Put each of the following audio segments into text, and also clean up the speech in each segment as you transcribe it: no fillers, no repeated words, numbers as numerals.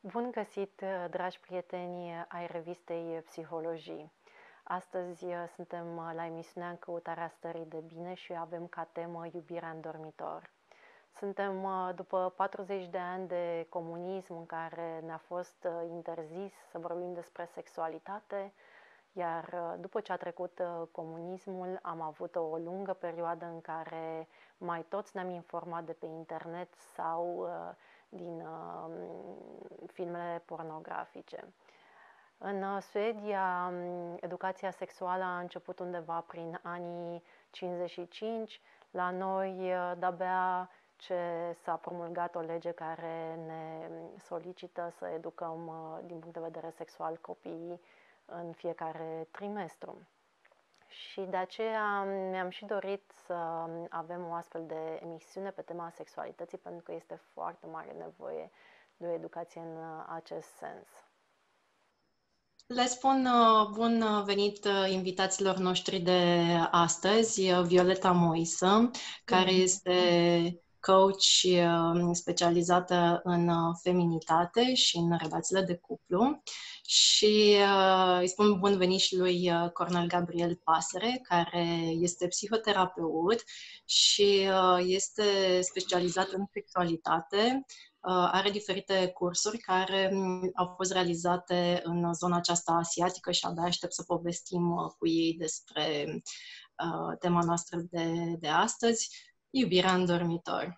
Bun găsit, dragi prieteni ai revistei Psihologii! Astăzi suntem la emisiunea În căutarea stării de bine și avem ca temă iubirea în dormitor. Suntem după 40 de ani de comunism în care ne-a fost interzis să vorbim despre sexualitate, iar după ce a trecut comunismul am avut o lungă perioadă în care mai toți ne-am informat de pe internet sau din filmele pornografice. În Suedia, educația sexuală a început undeva prin anii 55. La noi, de-abia ce s-a promulgat o lege care ne solicită să educăm din punct de vedere sexual copiii în fiecare trimestru. Și de aceea mi-am și dorit să avem o astfel de emisiune pe tema sexualității, pentru că este foarte mare nevoie de o educație în acest sens. Le spun bun venit invitaților noștri de astăzi, Violeta Moisă, care este coach specializată în feminitate și în relațiile de cuplu. Și îi spun bun venit și lui Cornel Gabriel Pasăre, care este psihoterapeut și este specializat în sexualitate. Are diferite cursuri care au fost realizate în zona aceasta asiatică și abia aștept să povestim cu ei despre tema noastră de astăzi, iubirea în dormitor.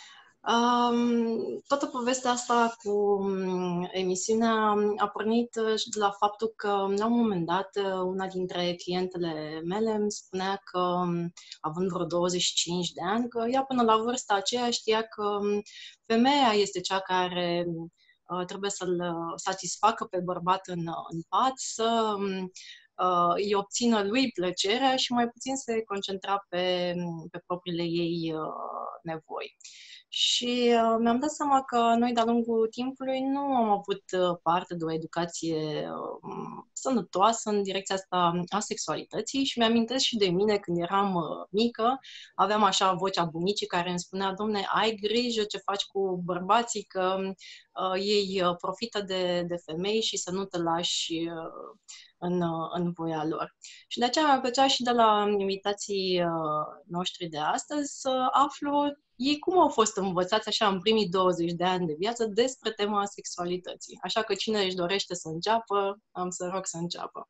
Toată povestea asta cu emisiunea a pornit de la faptul că, la un moment dat, una dintre clientele mele îmi spunea că, având vreo 25 de ani, că ea până la vârsta aceea știa că femeia este cea care trebuie să-l satisfacă pe bărbat în pat, să îi obțină lui plăcerea și mai puțin se concentra pe propriile ei nevoi. Și mi-am dat seama că noi, de-a lungul timpului, nu am avut parte de o educație sănătoasă în direcția asta a sexualității și mi-amintesc și de mine când eram mică, aveam așa vocea bunicii care îmi spunea: domne, ai grijă ce faci cu bărbații, că ei profită de femei și să nu te lași în voia lor. Și de aceea mi-ar plăcea și de la invitații noștri de astăzi să aflu ei cum au fost învățați așa în primii 20 de ani de viață despre tema sexualității. Așa că cine își dorește să înceapă, am să rog să înceapă.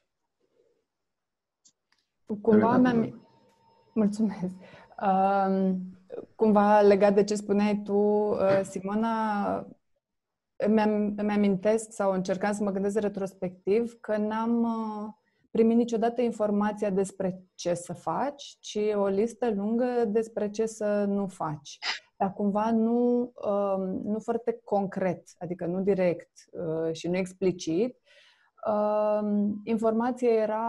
Cumva Mulțumesc. Cumva legat de ce spuneai tu, Simona, îmi amintesc sau încercam să mă gândesc retrospectiv că n-am primit niciodată informația despre ce să faci, ci o listă lungă despre ce să nu faci. Dar cumva nu foarte concret, adică nu direct și nu explicit. Informația era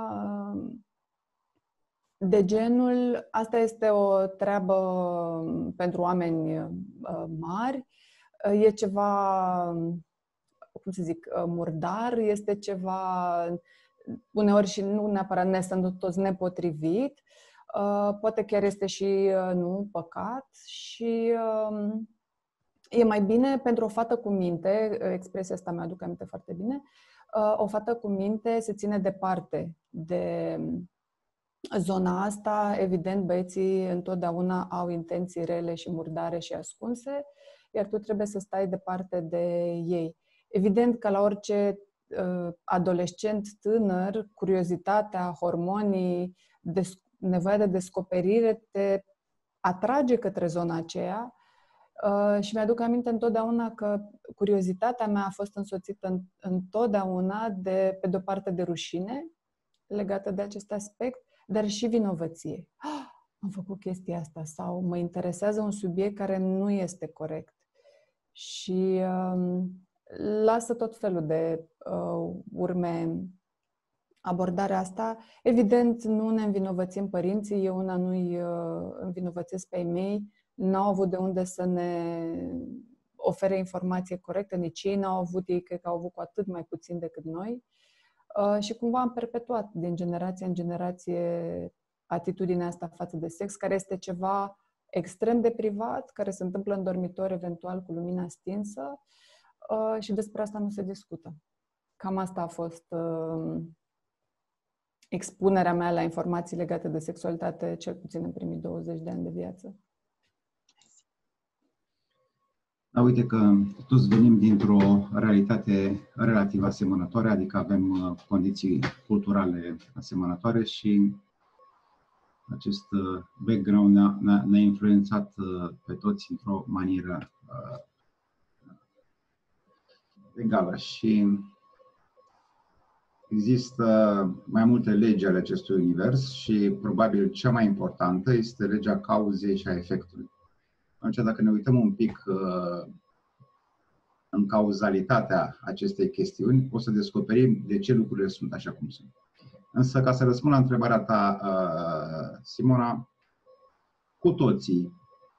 de genul: asta este o treabă pentru oameni mari, e ceva, cum să zic, murdar, este ceva uneori și nu neapărat nesănătos, nepotrivit, poate chiar este și păcat și e mai bine pentru o fată cu minte, expresia asta mi-aduc aminte foarte bine, o fată cu minte se ține departe de zona asta. Evident, băieții întotdeauna au intenții rele și murdare și ascunse, iar tu trebuie să stai departe de ei. Evident că la orice adolescent tânăr, curiozitatea, hormonii, nevoia de descoperire te atrage către zona aceea și mi-aduc aminte întotdeauna că curiozitatea mea a fost însoțită întotdeauna pe de-o parte de rușine legată de acest aspect, dar și vinovăție. Am făcut chestia asta sau mă interesează un subiect care nu este corect. Și lasă tot felul de urme abordarea asta. Evident, nu ne învinovățim părinții, eu una nu-i învinovățesc pe ei mei, n-au avut de unde să ne ofere informație corectă, nici ei n-au avut, ei cred că au avut cu atât mai puțin decât noi. Și cumva am perpetuat din generație în generație atitudinea asta față de sex, care este ceva extrem de privat, care se întâmplă în dormitor, eventual cu lumina stinsă, și despre asta nu se discută. Cam asta a fost expunerea mea la informații legate de sexualitate, cel puțin în primii 20 de ani de viață. Da, uite că toți venim dintr-o realitate relativ asemănătoare, adică avem condiții culturale asemănătoare și acest background ne-a influențat pe toți într-o manieră egală. Și există mai multe legi ale acestui univers și probabil cea mai importantă este legea cauzei și a efectului. Atunci, dacă ne uităm un pic în cauzalitatea acestei chestiuni, o să descoperim de ce lucrurile sunt așa cum sunt. Însă, ca să răspund la întrebarea ta, Simona, cu toții,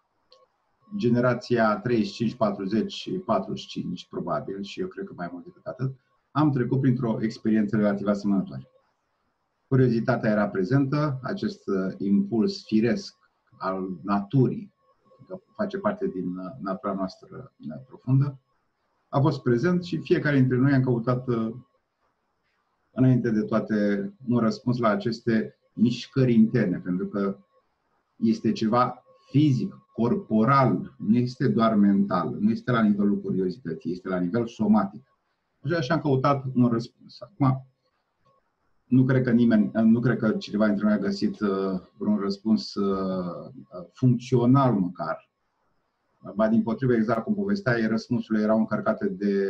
generația 35, 40 și 45, probabil, și eu cred că mai mult decât atât, am trecut printr-o experiență relativ asemănătoare. Curiozitatea era prezentă, acest impuls firesc al naturii, că face parte din natura noastră profundă, a fost prezent și fiecare dintre noi am căutat, înainte de toate, un răspuns la aceste mișcări interne, pentru că este ceva fizic, corporal, nu este doar mental, nu este la nivelul curiozității, este la nivel somatic. Așa am căutat un răspuns. Acum, nu cred că cineva dintre noi a găsit un răspuns funcțional măcar. Ba dimpotrivă, exact cum povesteai, răspunsurile erau încărcate de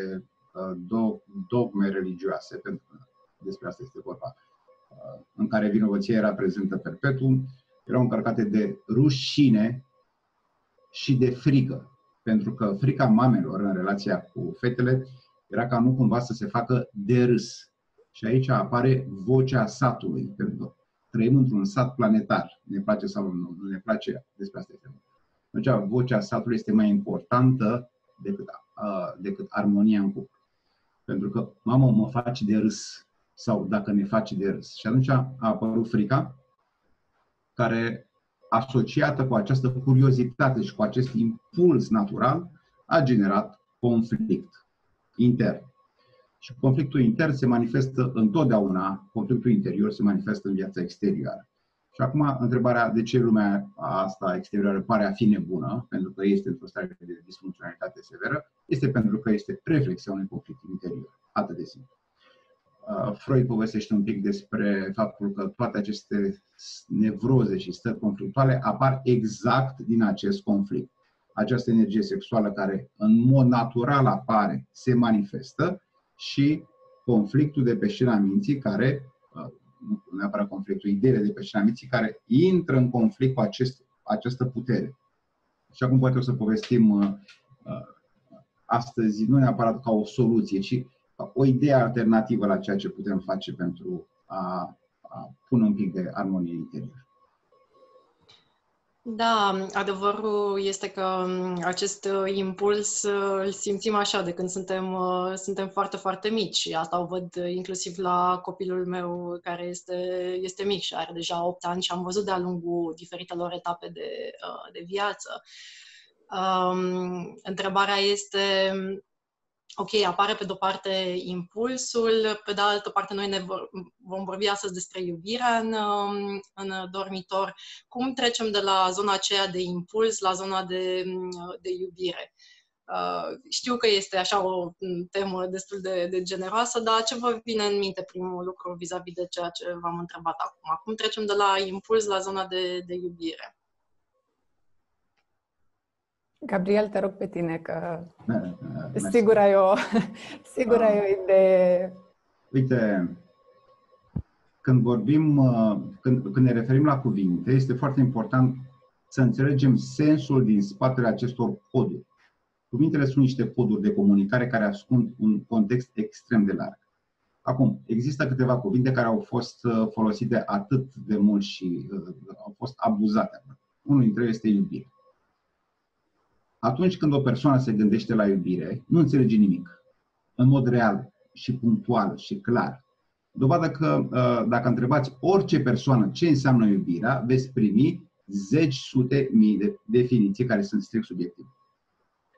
dogme religioase, pentru că despre asta este vorba, în care vinovăția era prezentă perpetuum, erau încărcate de rușine și de frică. Pentru că frica mamelor în relația cu fetele era ca nu cumva să se facă de râs. Și aici apare vocea satului, pentru că trăim într-un sat planetar. Ne place sau nu ne place, despre asta este. Deci vocea satului este mai importantă decât armonia în cuplu. Pentru că, mamă, mă faci de râs, sau dacă ne faci de râs. Și atunci a apărut frica, care, asociată cu această curiozitate și cu acest impuls natural, a generat conflict intern. Și conflictul intern se manifestă întotdeauna, conflictul interior se manifestă în viața exterioară. Și acum, întrebarea de ce lumea asta exterioară pare a fi nebună, pentru că este într-o stare de disfuncționalitate severă, este pentru că este reflexia unui conflict interior. Atât de simplu. Freud povestește un pic despre faptul că toate aceste nevroze și stări conflictuale apar exact din acest conflict. Această energie sexuală care în mod natural apare, se manifestă, și conflictul de pe scena minții care, nu neapărat conflictul, ideile de pe scena minții care intră în conflict cu această putere. Și acum poate o să povestim astăzi, nu neapărat ca o soluție, ci ca o idee alternativă la ceea ce putem face pentru a pune un pic de armonie interior. Da, adevărul este că acest impuls îl simțim așa de când suntem foarte, foarte mici. Și asta o văd inclusiv la copilul meu care este mic și are deja 8 ani și am văzut de-a lungul diferitelor etape de viață. Întrebarea este, ok, apare pe de-o parte impulsul, pe de altă parte noi vom vorbi astăzi despre iubirea în dormitor. Cum trecem de la zona aceea de impuls la zona de iubire? Știu că este așa o temă destul de generoasă, dar ce vă vine în minte primul lucru vis-a-vis de ceea ce v-am întrebat acum? Cum trecem de la impuls la zona de iubire? Gabriel, te rog pe tine, că sigur ai o idee. Uite, când ne referim la cuvinte, este foarte important să înțelegem sensul din spatele acestor coduri. Cuvintele sunt niște coduri de comunicare care ascund un context extrem de larg. Acum, există câteva cuvinte care au fost folosite atât de mult și au fost abuzate. Unul dintre ele este iubire. Atunci când o persoană se gândește la iubire, nu înțelege nimic. În mod real și punctual și clar. Dovadă că dacă întrebați orice persoană ce înseamnă iubirea, veți primi zeci, sute mii de definiții care sunt strict subiective.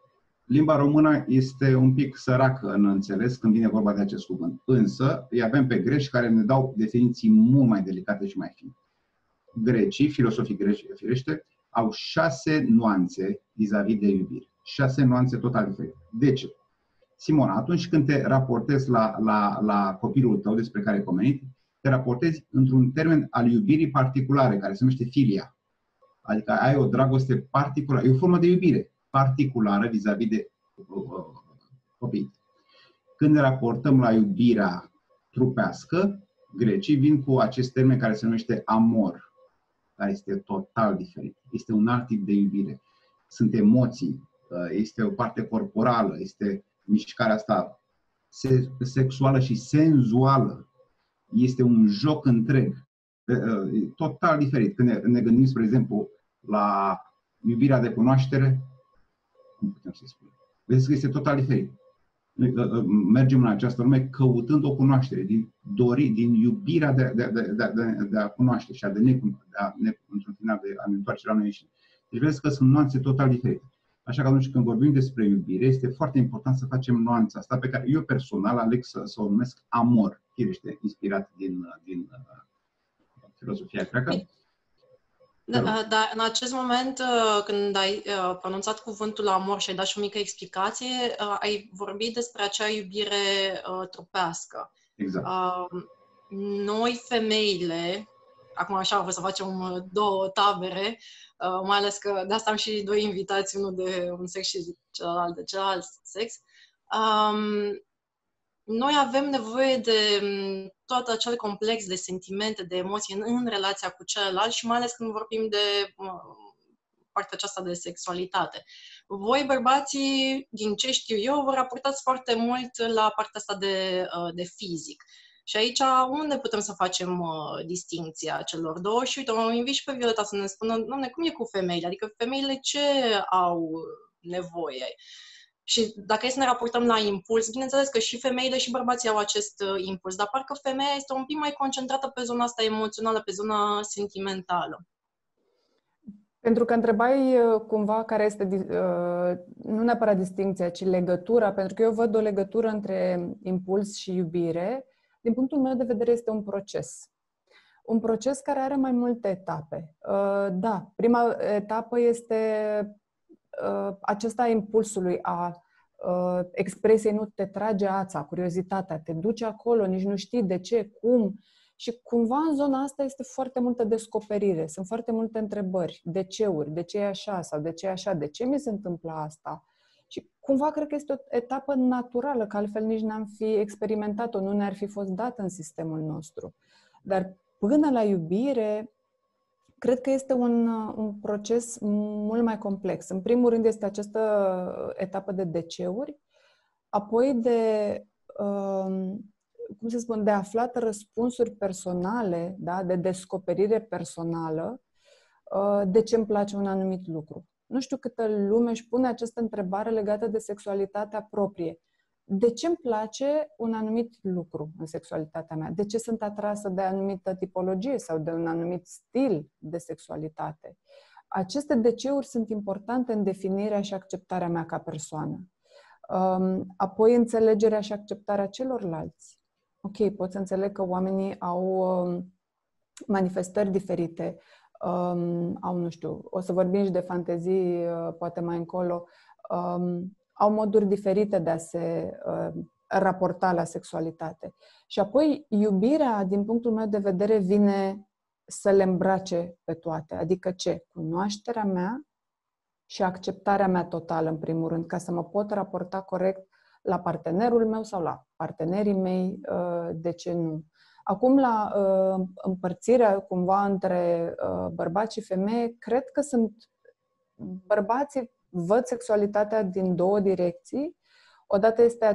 limba română este un pic săracă în înțeles când vine vorba de acest cuvânt. Însă, îi avem pe greci care ne dau definiții mult mai delicate și mai fine. Grecii, filosofii greci, firește, au 6 nuanțe vis-a-vis de iubire. 6 nuanțe total diferite. De ce? Simona, atunci când te raportezi la copilul tău despre care ai pomenit, te raportezi într-un termen al iubirii particulare, care se numește filia. Adică ai o dragoste particulară, e o formă de iubire particulară vis-a-vis de copii. Când ne raportăm la iubirea trupească, grecii vin cu acest termen care se numește amor, care este total diferit. Este un alt tip de iubire. Sunt emoții, este o parte corporală, este mișcarea asta sexuală și senzuală. Este un joc întreg, total diferit. Când ne gândim, spre exemplu, la iubirea de cunoaștere, cum putem să spun? Vedeți că este total diferit. Noi mergem în această lume căutând o cunoaștere, din iubirea de a cunoaște și într-un final, de a ne întoarce la noi înșine. Deci vedeți că sunt nuanțe total diferite. Așa că atunci când vorbim despre iubire, este foarte important să facem nuanța asta pe care eu personal aleg să o numesc amor. Firește, inspirat din filosofia greacă. Dar în acest moment, când ai pronunțat cuvântul amor și ai dat și o mică explicație, ai vorbit despre acea iubire trupească. Exact. Noi, femeile, acum așa o să facem 2 tabere, mai ales că de asta am și 2 invitați, unul de un sex și celălalt de celălalt sex. Noi avem nevoie de tot acel complex de sentimente, de emoții în relația cu celălalt și mai ales când vorbim de partea aceasta de sexualitate. Voi, bărbații, din ce știu eu, vă raportați foarte mult la partea asta de fizic. Și aici unde putem să facem distincția celor două? Și uite, o invit și pe Violeta să ne spună, doamne, cum e cu femeile? Adică femeile ce au nevoie? Și dacă e să ne raportăm la impuls, bineînțeles că și femeile și bărbații au acest impuls, dar parcă femeia este un pic mai concentrată pe zona asta emoțională, pe zona sentimentală. Pentru că întrebai cumva care este, nu neapărat distincția, ci legătura, pentru că eu văd o legătură între impuls și iubire. Din punctul meu de vedere este un proces. Un proces care are mai multe etape. Da, prima etapă este acesta impulsului a expresiei, nu te trage ața, curiozitatea, te duce acolo, nici nu știi de ce, cum. Și cumva în zona asta este foarte multă descoperire, sunt foarte multe întrebări, de ce-uri, de ce e așa sau de ce e așa, de ce mi se întâmplă asta. Și cumva cred că este o etapă naturală, că altfel nici n-am fi experimentat-o, nu ne-ar fi fost dată în sistemul nostru. Dar până la iubire, cred că este un proces mult mai complex. În primul rând este această etapă de de-ce-uri, apoi de, cum să spun, de aflat răspunsuri personale, da? De descoperire personală, de ce îmi place un anumit lucru. Nu știu câtă lume își pune această întrebare legată de sexualitatea proprie. De ce îmi place un anumit lucru în sexualitatea mea? De ce sunt atrasă de anumită tipologie sau de un anumit stil de sexualitate? Aceste de-ce-uri sunt importante în definirea și acceptarea mea ca persoană. Apoi înțelegerea și acceptarea celorlalți. Ok, pot să înțeleg că oamenii au manifestări diferite, au, nu știu, o să vorbim și de fantezii, poate mai încolo, au moduri diferite de a se raporta la sexualitate. Și apoi iubirea, din punctul meu de vedere, vine să le îmbrace pe toate. Adică ce? Cunoașterea mea și acceptarea mea totală, în primul rând, ca să mă pot raporta corect la partenerul meu sau la partenerii mei, de ce nu. Acum, la împărțirea cumva între bărbați și femeie, cred că bărbații văd sexualitatea din 2 direcții. Odată este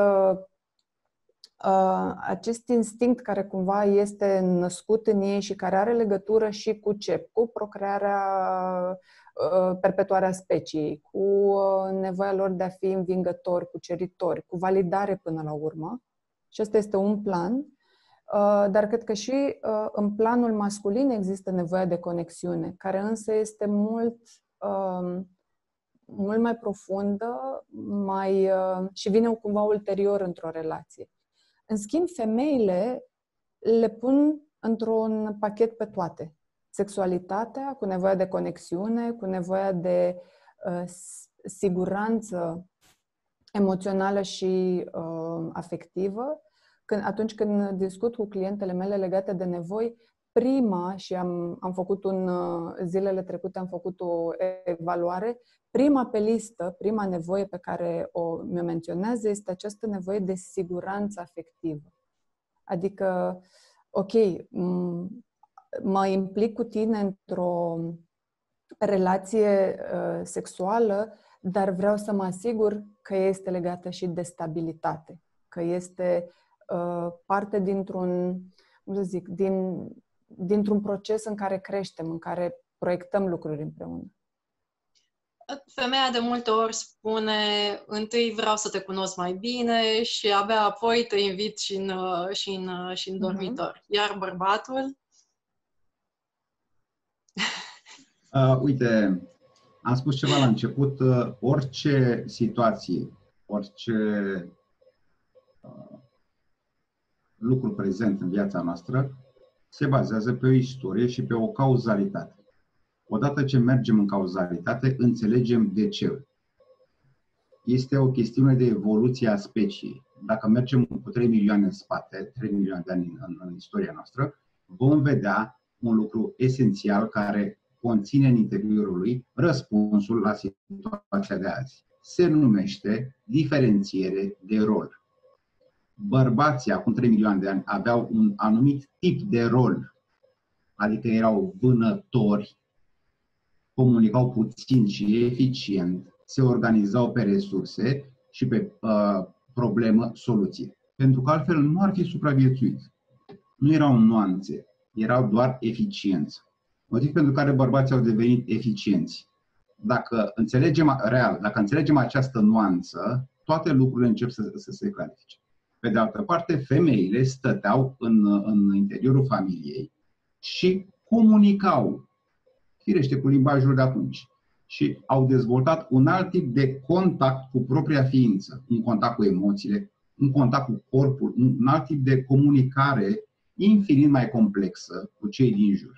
acest instinct care cumva este născut în ei și care are legătură și cu ce? Cu procrearea, perpetuarea speciei, cu nevoia lor de a fi învingători, cuceritori, cu validare până la urmă. Și ăsta este un plan. Dar cred că și în planul masculin există nevoia de conexiune, care însă este mult mult mai profundă și vine cumva ulterior într-o relație. În schimb, femeile le pun într-un pachet pe toate. Sexualitatea, cu nevoia de conexiune, cu nevoia de siguranță emoțională și afectivă. Atunci când discut cu clientele mele legate de nevoi, și am făcut zilele trecute am făcut o evaluare, prima pe listă, prima nevoie pe care mi-o menționează este această nevoie de siguranță afectivă. Adică, ok, mă implic cu tine într-o relație sexuală, dar vreau să mă asigur că este legată și de stabilitate, că este parte dintr-un proces în care creștem, în care proiectăm lucruri împreună. Femeia de multe ori spune, întâi vreau să te cunosc mai bine și abia apoi te invit și în dormitor. Iar bărbatul? Uite, am spus ceva la început, orice situație, orice lucru prezent în viața noastră se bazează pe o istorie și pe o cauzalitate. Odată ce mergem în cauzalitate, înțelegem de ce. Este o chestiune de evoluție a speciei. Dacă mergem cu 3 milioane în spate, 3 milioane de ani în istoria noastră, vom vedea un lucru esențial care conține în interiorul lui răspunsul la situația de azi. Se numește diferențiere de rol. Bărbații, acum 3 milioane de ani, aveau un anumit tip de rol, adică erau vânători, comunicau puțin și eficient, se organizau pe resurse și pe problemă-soluție. Pentru că altfel nu ar fi supraviețuit. Nu erau nuanțe, erau doar eficiență. Motiv pentru care bărbații au devenit eficienți. Dacă înțelegem această nuanță, toate lucrurile încep să se clarifice. Pe de altă parte, femeile stăteau în interiorul familiei și comunicau, firește, cu limbajul de atunci. Și au dezvoltat un alt tip de contact cu propria ființă, un contact cu emoțiile, un contact cu corpul, un alt tip de comunicare infinit mai complexă cu cei din jur.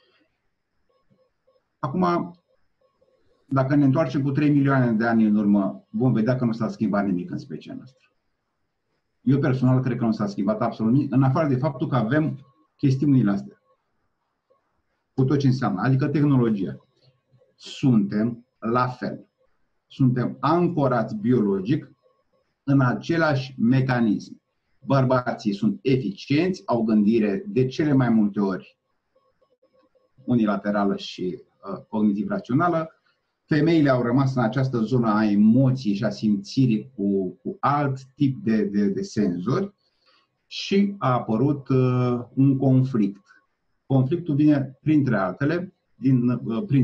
Acum, dacă ne întoarcem cu 3 milioane de ani în urmă, vom vedea că nu s-a schimbat nimic în specia noastră. Eu personal cred că nu s-a schimbat absolut nimic, în afară de faptul că avem chestiunile astea. Cu tot ce înseamnă, adică tehnologia. Suntem la fel. Suntem ancorați biologic în același mecanism. Bărbații sunt eficienți, au gândire de cele mai multe ori unilaterală și cognitiv-rațională. Femeile au rămas în această zonă a emoției și a simțirii cu alt tip de senzori și a apărut un conflict. Conflictul vine printre altele din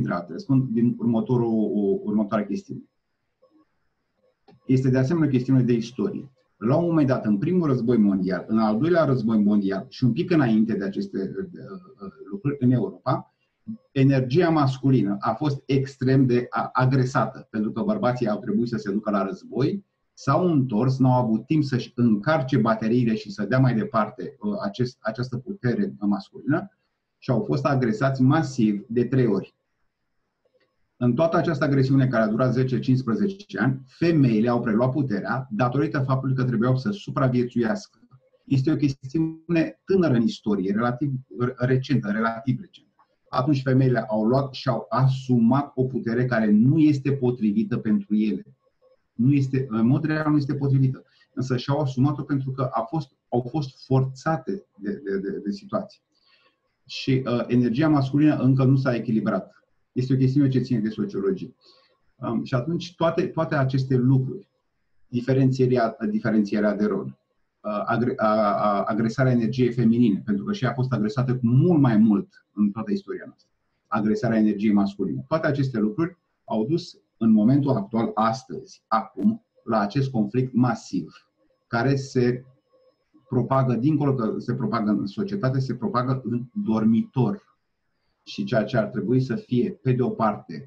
următoarea chestiune. Este de asemenea o chestiune de istorie. La un moment dat, în primul război mondial, în al doilea război mondial și un pic înainte de aceste lucruri în Europa, energia masculină a fost extrem de agresată, pentru că bărbații au trebuit să se ducă la război, s-au întors, n-au avut timp să-și încarce bateriile și să dea mai departe această putere masculină și au fost agresați masiv de 3 ori. În toată această agresiune care a durat 10-15 ani, femeile au preluat puterea datorită faptului că trebuiau să supraviețuiască. Este o chestiune tânără în istorie, relativ recentă. Atunci femeile au luat și au asumat o putere care nu este potrivită pentru ele. În mod real nu este potrivită. Însă și-au asumat-o pentru că au fost forțate de situație. Și energia masculină încă nu s-a echilibrat. Este o chestiune ce ține de sociologie. Și atunci toate aceste lucruri, diferențierea de rol, agresarea energiei feminine, pentru că și ea a fost agresată cu mult mai mult în toată istoria noastră, agresarea energiei masculine. Toate aceste lucruri au dus în momentul actual, astăzi, acum, la acest conflict masiv, care se propagă, dincolo că se propagă în societate, se propagă în dormitor. Și ceea ce ar trebui să fie, pe de o parte,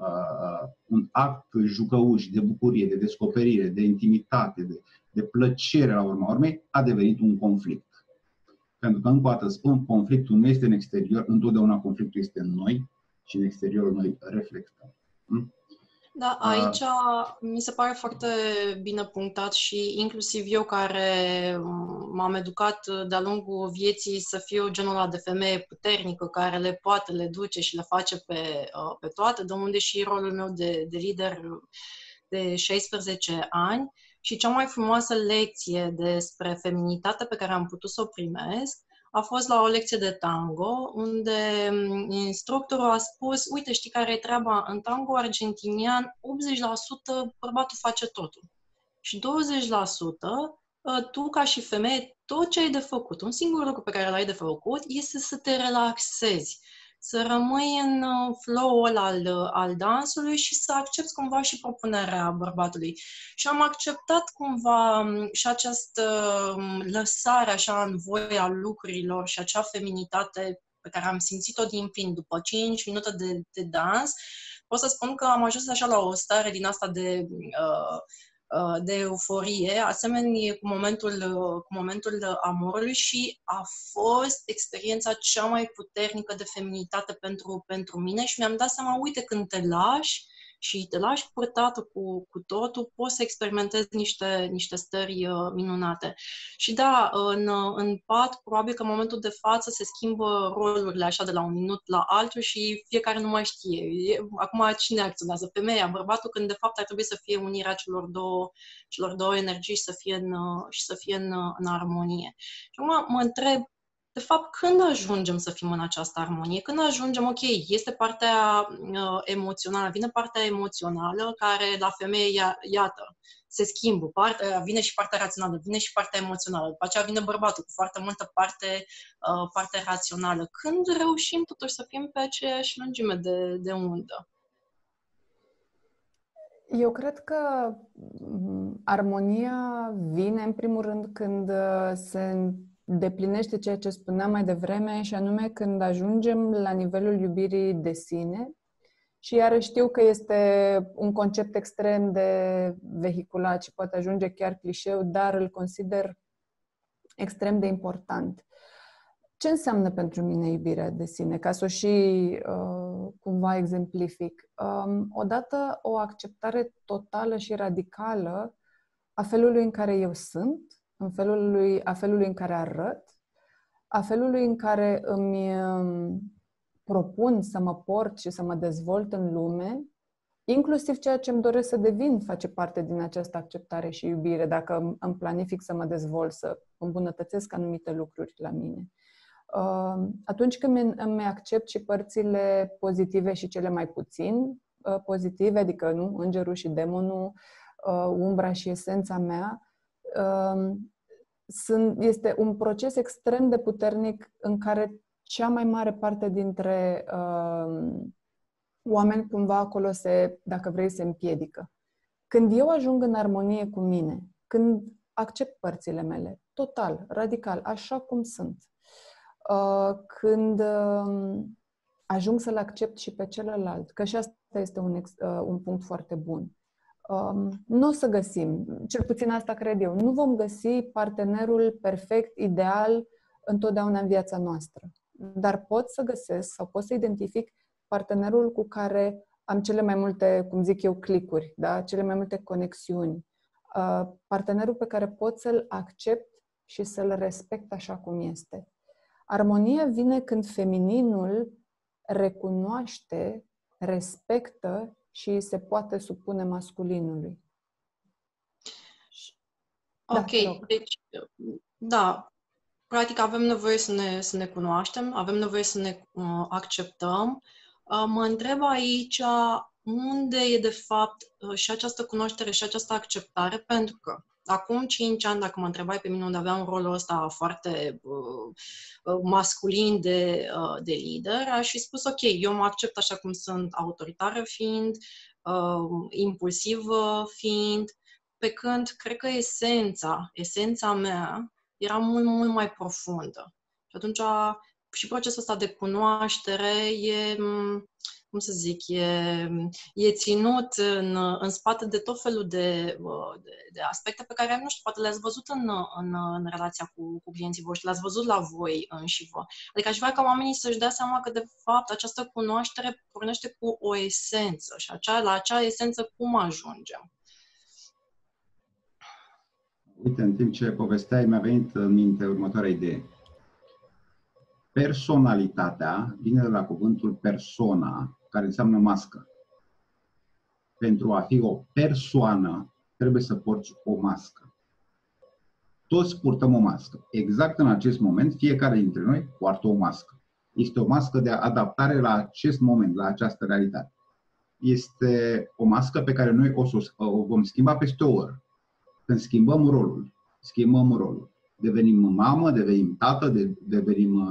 un act jucăuș de bucurie, de descoperire, de intimitate, de plăcere la urma urmei, a devenit un conflict. Pentru că, încă o dată spun, conflictul nu este în exterior, întotdeauna conflictul este în noi și în exterior noi reflectăm. Da, aici mi se pare foarte bine punctat și inclusiv eu care m-am educat de-a lungul vieții să fiu genul ăla de femeie puternică care le poate, le duce și le face pe toate, de unde și rolul meu de lider de 16 ani. Și cea mai frumoasă lecție despre feminitate pe care am putut să o primesc a fost la o lecție de tango, unde instructorul a spus, uite, știi care e treaba? În tango argentinian, 80% bărbatul face totul. Și 20% tu, ca și femeie, tot ce ai de făcut, un singur lucru pe care l-ai de făcut, este să te relaxezi, să rămâi în flow-ul al dansului și să accepti cumva și propunerea bărbatului. Și am acceptat cumva și această lăsare așa în voie a lucrurilor și acea feminitate pe care am simțit-o din plin după 5 minute de dans. Pot să spun că am ajuns așa la o stare din asta de euforie, asemenea cu momentul amorului și a fost experiența cea mai puternică de feminitate pentru mine și mi-am dat seama, uite, când te lași și te lași purtată cu totul, poți să experimentezi niște stări minunate. Și da, în pat, probabil că în momentul de față se schimbă rolurile așa de la un minut la altul și fiecare nu mai știe. Acum cine acționează? Femeia, bărbatul, când de fapt ar trebui să fie unirea celor două energii și să fie în armonie. Și acum mă întreb, de fapt, când ajungem să fim în această armonie? Când ajungem, ok, este partea emoțională, vine partea emoțională care la femeie, iată, se schimbă, vine și partea rațională, vine și partea emoțională, după aceea vine bărbatul cu foarte multă parte rațională. Când reușim totuși să fim pe aceeași lungime de undă? Eu cred că armonia vine, în primul rând, când se deplinește ceea ce spuneam mai devreme, și anume când ajungem la nivelul iubirii de sine. Și iarăși știu că este un concept extrem de vehiculat și poate ajunge chiar clișeu, dar îl consider extrem de important. Ce înseamnă pentru mine iubirea de sine? Ca să o și cumva exemplific. Odată, o acceptare totală și radicală a felului în care eu sunt, a felului în care arăt, a felului în care îmi propun să mă port și să mă dezvolt în lume, inclusiv ceea ce îmi doresc să devin face parte din această acceptare și iubire, dacă îmi planific să mă dezvolt, să îmbunătățesc anumite lucruri la mine. Atunci când îmi accept și părțile pozitive și cele mai puțin pozitive, adică îngerul și demonul, umbra și esența mea, este un proces extrem de puternic în care cea mai mare parte dintre oameni cumva acolo dacă vrei, se împiedică. Când eu ajung în armonie cu mine, când accept părțile mele, total, radical, așa cum sunt, când ajung să-l accept și pe celălalt, că și asta este un punct foarte bun. Nu o să găsim, cel puțin asta cred eu, nu vom găsi partenerul perfect, ideal, întotdeauna în viața noastră. Dar pot să găsesc sau pot să identific partenerul cu care am cele mai multe, cum zic eu, clicuri, da? Cele mai multe conexiuni. Partenerul pe care pot să-l accept și să-l respect așa cum este. Armonia vine când femininul recunoaște, respectă și se poate supune masculinului. Ok, deci, da, practic avem nevoie să ne cunoaștem, avem nevoie să ne acceptăm. Mă întreb aici unde e de fapt și această cunoaștere și această acceptare, pentru că acum 5 ani, dacă mă întrebai pe mine unde aveam rolul ăsta foarte masculin de lider, aș fi spus, ok, eu mă accept așa cum sunt, autoritară fiind, impulsivă fiind, pe când cred că esența mea era mult, mult mai profundă. Și atunci și procesul ăsta de cunoaștere e, cum să zic, e ținut în spate de tot felul de aspecte pe care, nu știu, poate le-ați văzut în relația cu clienții voștri, le-ați văzut la voi înși vă. Adică aș vrea ca oamenii să-și dea seama că, de fapt, această cunoaștere pornește cu o esență și la acea esență cum ajungem. Uite, în timp ce povesteai, mi-a venit în minte următoarea idee. Personalitatea vine de la cuvântul persona, care înseamnă mască. Pentru a fi o persoană, trebuie să porți o mască. Toți purtăm o mască. Exact în acest moment, fiecare dintre noi poartă o mască. Este o mască de adaptare la acest moment, la această realitate. Este o mască pe care noi o vom schimba peste o oră. Când schimbăm rolul. Devenim mamă, devenim tată, devenim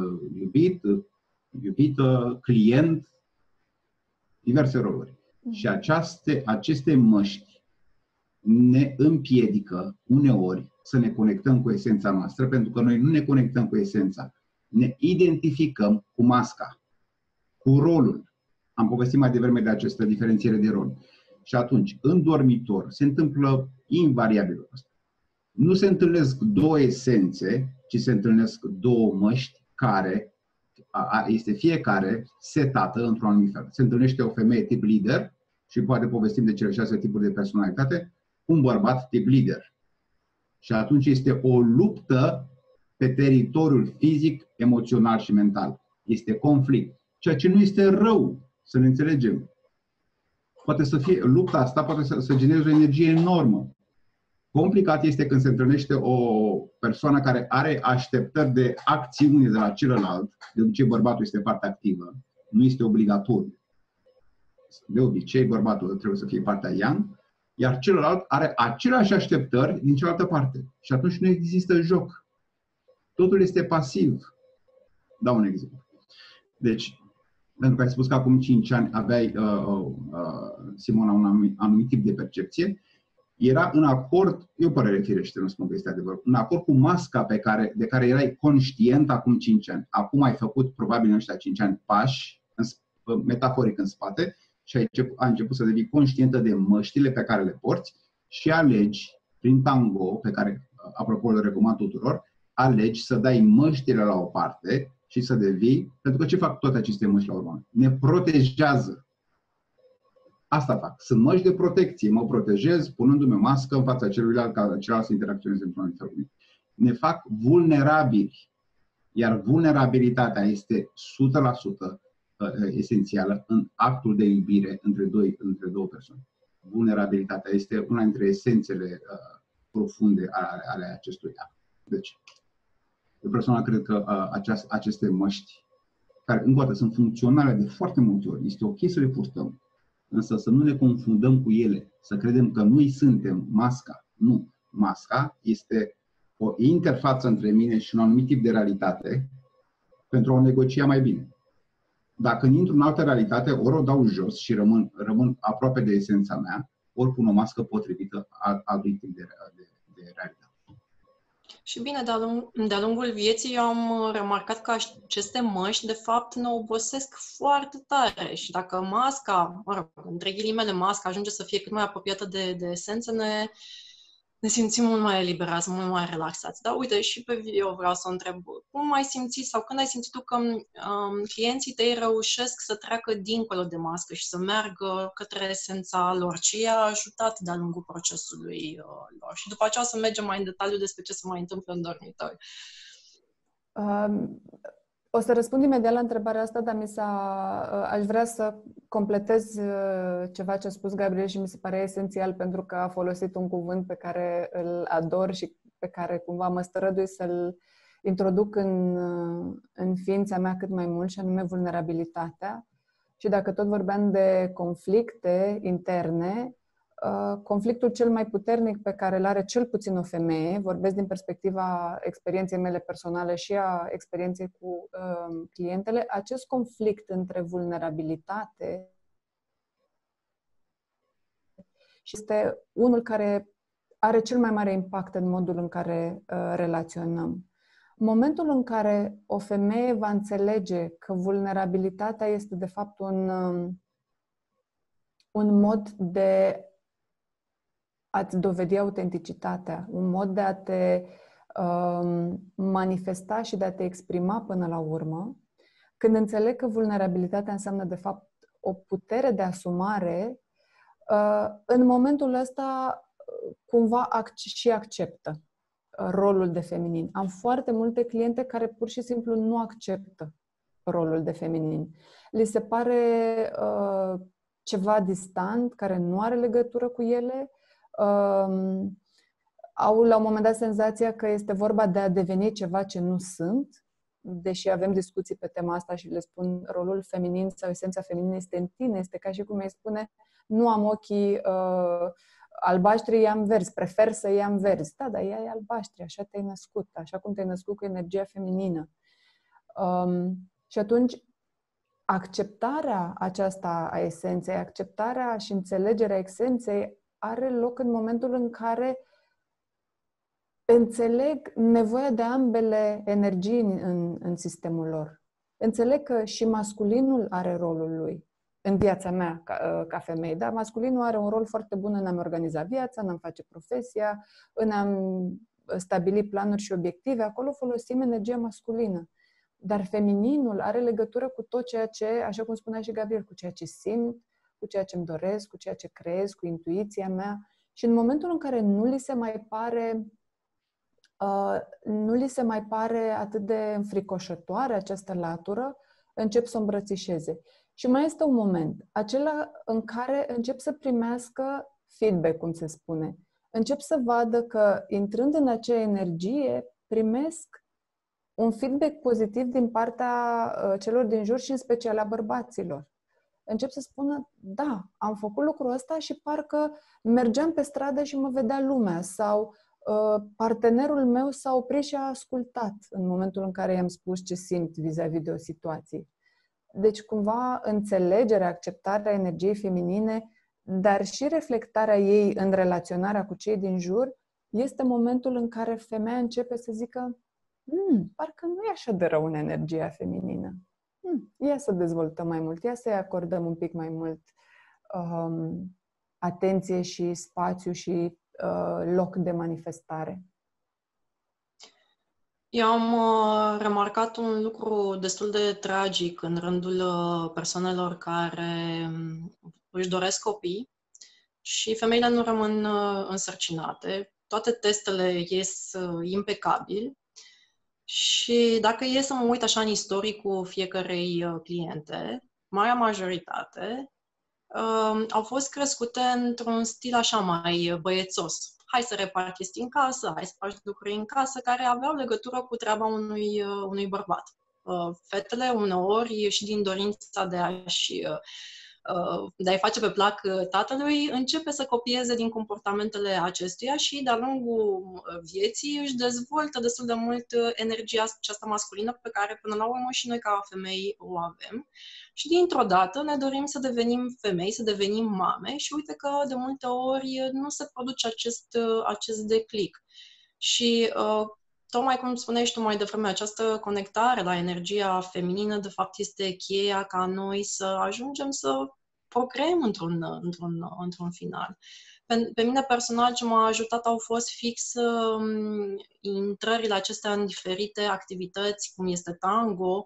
iubită, client, diverse roluri. Și aceste măști ne împiedică uneori să ne conectăm cu esența noastră, pentru că noi nu ne conectăm cu esența. Ne identificăm cu masca, cu rolul. Am povestit mai devreme de această diferențiere de rol. Și atunci, în dormitor, se întâmplă invariabil asta. Nu se întâlnesc două esențe, ci se întâlnesc două măști care este fiecare setată într-un anumit fel. Se întâlnește o femeie tip lider și poate povestim de cele 6 tipuri de personalitate, un bărbat tip lider. Și atunci este o luptă pe teritoriul fizic, emoțional și mental. Este conflict. Ceea ce nu este rău, să ne înțelegem. Poate să fie, lupta asta poate să genereze o energie enormă. Complicat este când se întâlnește o persoană care are așteptări de acțiune de la celălalt. De obicei, bărbatul este partea activă. Nu este obligatoriu. De obicei, bărbatul trebuie să fie partea yang, iar celălalt are aceleași așteptări din cealaltă parte. Și atunci nu există joc. Totul este pasiv. Dau un exemplu. Deci, pentru că ai spus că acum 5 ani aveai, Simona, un anumit tip de percepție, era în acord, e o părere firește, nu spun că este adevăr, în acord cu masca de care erai conștient acum 5 ani. Acum ai făcut, probabil în ăștia 5 ani, pași, metaforic în spate, și ai început să devii conștientă de măștile pe care le porți și alegi, prin tango, pe care, apropo, le recomand tuturor, alegi să dai măștile la o parte și să devii, pentru că ce fac toate aceste măști la urmă? Ne protejează. Asta fac. Sunt măști de protecție. Mă protejez punându-mi o mască în fața celuilalt ca celălalt să interacționeze într-un anumit fel. Ne fac vulnerabili. Iar vulnerabilitatea este 100% esențială în actul de iubire între două persoane. Vulnerabilitatea este una dintre esențele profunde ale acestui act. Deci, eu personal cred că aceste măști, care încă o dată sunt funcționale de foarte multe ori, este ok să le purtăm, însă să nu ne confundăm cu ele, să credem că noi suntem masca. Nu. Masca este o interfață între mine și un anumit tip de realitate pentru a o negocia mai bine. Dacă intru în altă realitate, ori o dau jos și rămân aproape de esența mea, ori pun o mască potrivită altui tip de realitate. Și bine, de-a lungul vieții eu am remarcat că aceste măști, de fapt, ne obosesc foarte tare. Și dacă masca, între ghilimele, masca ajunge să fie cât mai apropiată de esență, ne simțim mult mai eliberați, mult mai relaxați. Dar uite, și pe eu vreau să o întreb, cum ai simțit sau când ai simțit tu că clienții tăi reușesc să treacă dincolo de mască și să meargă către esența lor? Ce i-a ajutat de-a lungul procesului lor? Și după aceea o să mergem mai în detaliu despre ce se mai întâmplă în dormitori. O să răspund imediat la întrebarea asta, dar aș vrea să completez ceva ce a spus Gabriel și mi se pare esențial, pentru că a folosit un cuvânt pe care îl ador și pe care cumva mă strădui să-l introduc în ființa mea cât mai mult, și anume vulnerabilitatea. Și dacă tot vorbeam de conflicte interne, conflictul cel mai puternic pe care îl are cel puțin o femeie, vorbesc din perspectiva experienței mele personale și a experienței cu clientele, acest conflict între vulnerabilitate este unul care are cel mai mare impact în modul în care relaționăm. Momentul în care o femeie va înțelege că vulnerabilitatea este de fapt un mod de a-ți dovedi autenticitatea, un mod de a te manifesta și de a te exprima până la urmă, când înțeleg că vulnerabilitatea înseamnă de fapt o putere de asumare, în momentul ăsta cumva și acceptă rolul de feminin. Am foarte multe cliente care pur și simplu nu acceptă rolul de feminin. Li se pare ceva distant, care nu are legătură cu ele. Au la un moment dat senzația că este vorba de a deveni ceva ce nu sunt, deși avem discuții pe tema asta și le spun rolul feminin sau esența feminină este în tine. Este ca și cum îi spune, nu am ochii albaștri, i-am verzi, prefer să i-am verzi. Da, dar ea e albaștri, așa te-ai născut, așa cum te-ai născut cu energia feminină. Și atunci, acceptarea aceasta a esenței, acceptarea și înțelegerea esenței are loc în momentul în care înțeleg nevoia de ambele energii în sistemul lor. Înțeleg că și masculinul are rolul lui în viața mea ca femeie. Da? Masculinul are un rol foarte bun în a-mi organiza viața, în a-mi face profesia, în a-mi stabili planuri și obiective. Acolo folosim energia masculină. Dar femininul are legătură cu tot ceea ce, așa cum spunea și Gabriel, cu ceea ce simt, cu ceea ce îmi doresc, cu ceea ce creez, cu intuiția mea. Și în momentul în care nu li se mai pare atât de înfricoșătoare această latură, încep să o îmbrățișeze. Și mai este un moment, acela în care încep să primească feedback, cum se spune. Încep să vadă că, intrând în acea energie, primesc un feedback pozitiv din partea celor din jur și în special a bărbaților. Încep să spună, da, am făcut lucrul ăsta și parcă mergeam pe stradă și mă vedea lumea sau partenerul meu s-a oprit și a ascultat în momentul în care i-am spus ce simt vis-a-vis de o situație. Deci, cumva, înțelegerea, acceptarea energiei feminine, dar și reflectarea ei în relaționarea cu cei din jur, este momentul în care femeia începe să zică parcă nu e așa de rău în energia feminină. Ia să dezvoltăm mai mult, ia să-i acordăm un pic mai mult atenție și spațiu și loc de manifestare. Eu am remarcat un lucru destul de tragic în rândul persoanelor care își doresc copii și femeile nu rămân însărcinate. Toate testele ies impecabil și dacă e să mă uit așa în istoricul fiecărei cliente, marea majoritate au fost crescute într-un stil așa mai băiețos. Hai să repar chestii în casă, hai să faci lucruri în casă, care aveau legătură cu treaba unui bărbat. Fetele, uneori, și din dorința de a-i face pe plac tatălui, începe să copieze din comportamentele acestuia și de-a lungul vieții își dezvoltă destul de mult energia aceasta masculină pe care până la urmă și noi ca femei o avem. Și dintr-o dată ne dorim să devenim femei, să devenim mame și uite că de multe ori nu se produce acest declic. Și tocmai cum spuneai și tu mai devreme, această conectare la energia feminină, de fapt, este cheia ca noi să ajungem să procreăm într-un final. Pe mine personal, ce m-a ajutat au fost fix intrările acestea în diferite activități, cum este tango,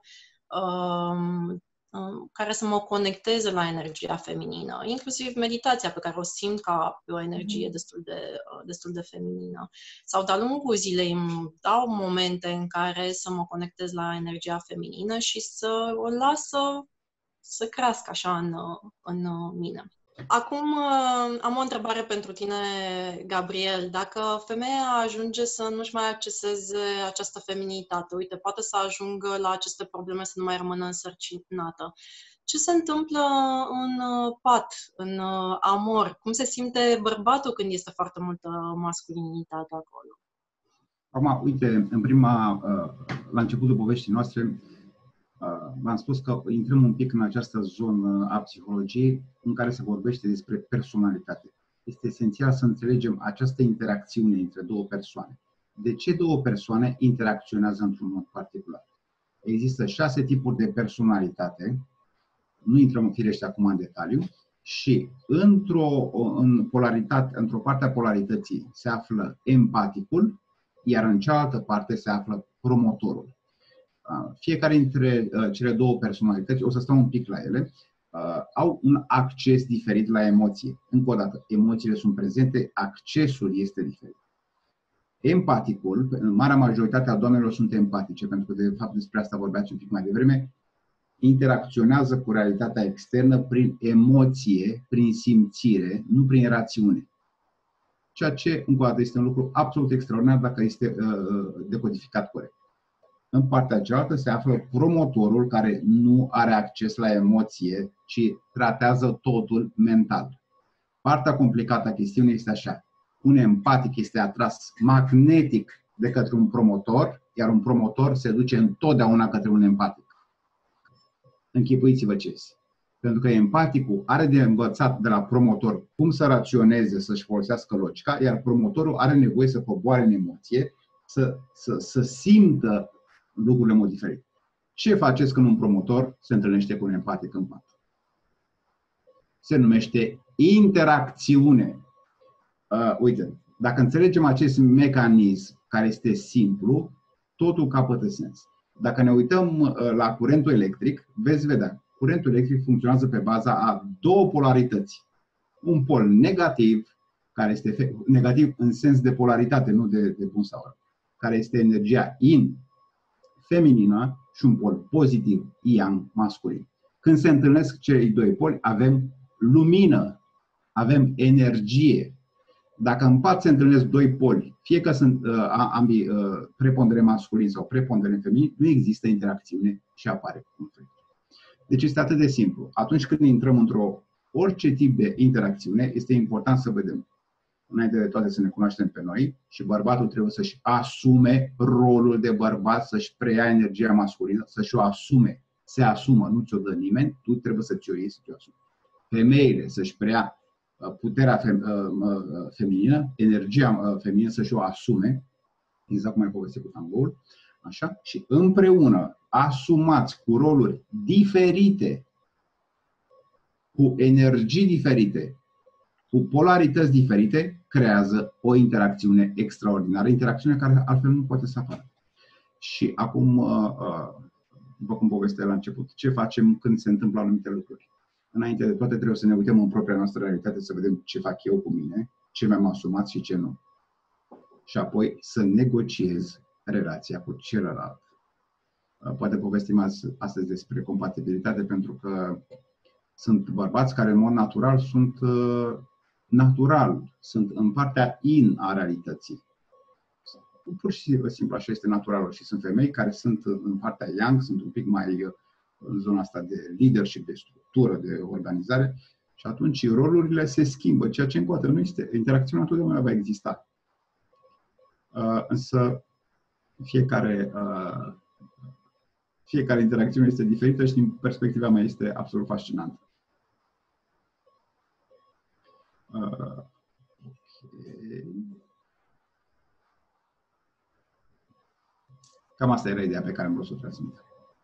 care să mă conecteze la energia feminină, inclusiv meditația pe care o simt ca pe o energie destul de feminină. Sau de-a lungul zilei îmi dau momente în care să mă conectez la energia feminină și să o las să crească așa în mine. Acum am o întrebare pentru tine, Gabriel. Dacă femeia ajunge să nu-și mai acceseze această feminitate, uite, poate să ajungă la aceste probleme să nu mai rămână însărcinată, ce se întâmplă în pat, în amor? Cum se simte bărbatul când este foarte multă masculinitate acolo? Acum, uite, la începutul poveștii noastre, v-am spus că intrăm un pic în această zonă a psihologiei în care se vorbește despre personalitate. Este esențial să înțelegem această interacțiune între două persoane. de ce două persoane interacționează într-un mod particular. Există 6 tipuri de personalitate, nu intrăm firește acum în detaliu, și într-o parte a polarității se află empaticul, iar în cealaltă parte se află promotorul. Fiecare dintre cele două personalități, o să stau un pic la ele, au un acces diferit la emoție. Încă o dată, emoțiile sunt prezente, accesul este diferit. Empaticul, în marea majoritate a doamnelor sunt empatice, pentru că de fapt despre asta vorbeați un pic mai devreme, interacționează cu realitatea externă prin emoție, prin simțire, nu prin rațiune. Ceea ce, încă o dată, este un lucru absolut extraordinar dacă este decodificat corect. În partea cealaltă se află promotorul, care nu are acces la emoție, ci tratează totul mental. Partea complicată a chestiunii este așa. Un empatic este atras magnetic de către un promotor, iar un promotor se duce întotdeauna către un empatic. Închipuiți-vă ce este. Pentru că empaticul are de învățat de la promotor cum să raționeze, să-și folosească logica, iar promotorul are nevoie să coboare în emoție, să simtă lucrurile în mod diferit. Ce faceți când un promotor se întâlnește cu un empatic în pat? Se numește interacțiune. Uite, dacă înțelegem acest mecanism care este simplu, totul capătă sens. Dacă ne uităm la curentul electric, veți vedea, curentul electric funcționează pe baza a două polarități. Un pol negativ, care este negativ în sens de polaritate, nu de bun sau rău, care este energia yin, feminină, și un pol pozitiv, yang, masculin. Când se întâlnesc cei doi poli, avem lumină, avem energie. Dacă în pat se întâlnesc doi poli, fie că sunt ambii preponderent masculin sau preponderent feminin, nu există interacțiune și apare conflict. Deci este atât de simplu. Atunci când intrăm orice tip de interacțiune, este important să vedem, înainte de toate, să ne cunoaștem pe noi, și bărbatul trebuie să-și asume rolul de bărbat, să-și preia energia masculină, să-și o asume. Se asumă, nu ți-o dă nimeni, tu trebuie să ți-o iei, să ți-o asumi. Femeile să-și preia puterea feminină, energia feminină, să-și o asume, exact cum ai povestit cu tangoul, așa, și împreună, asumați cu roluri diferite, cu energii diferite, cu polarități diferite, creează o interacțiune extraordinară, interacțiune care altfel nu poate să apară. Și acum, după cum povesteam la început, ce facem când se întâmplă anumite lucruri? Înainte de toate trebuie să ne uităm în propria noastră realitate, să vedem ce fac eu cu mine, ce mi-am asumat și ce nu. Și apoi să negociez relația cu celălalt. Poate povestim astăzi despre compatibilitate, pentru că sunt bărbați care în mod natural sunt în partea yin a realității. Pur și simplu așa este naturalul. Și sunt femei care sunt în partea yang, sunt un pic mai în zona asta de leadership, de structură, de organizare, și atunci rolurile se schimbă, ceea ce încă o dată nu este. Interacțiunea întotdeauna va exista. Însă fiecare interacțiune este diferită și din perspectiva mea este absolut fascinantă. Okay. Cam asta era ideea pe care am vrut să o transmit.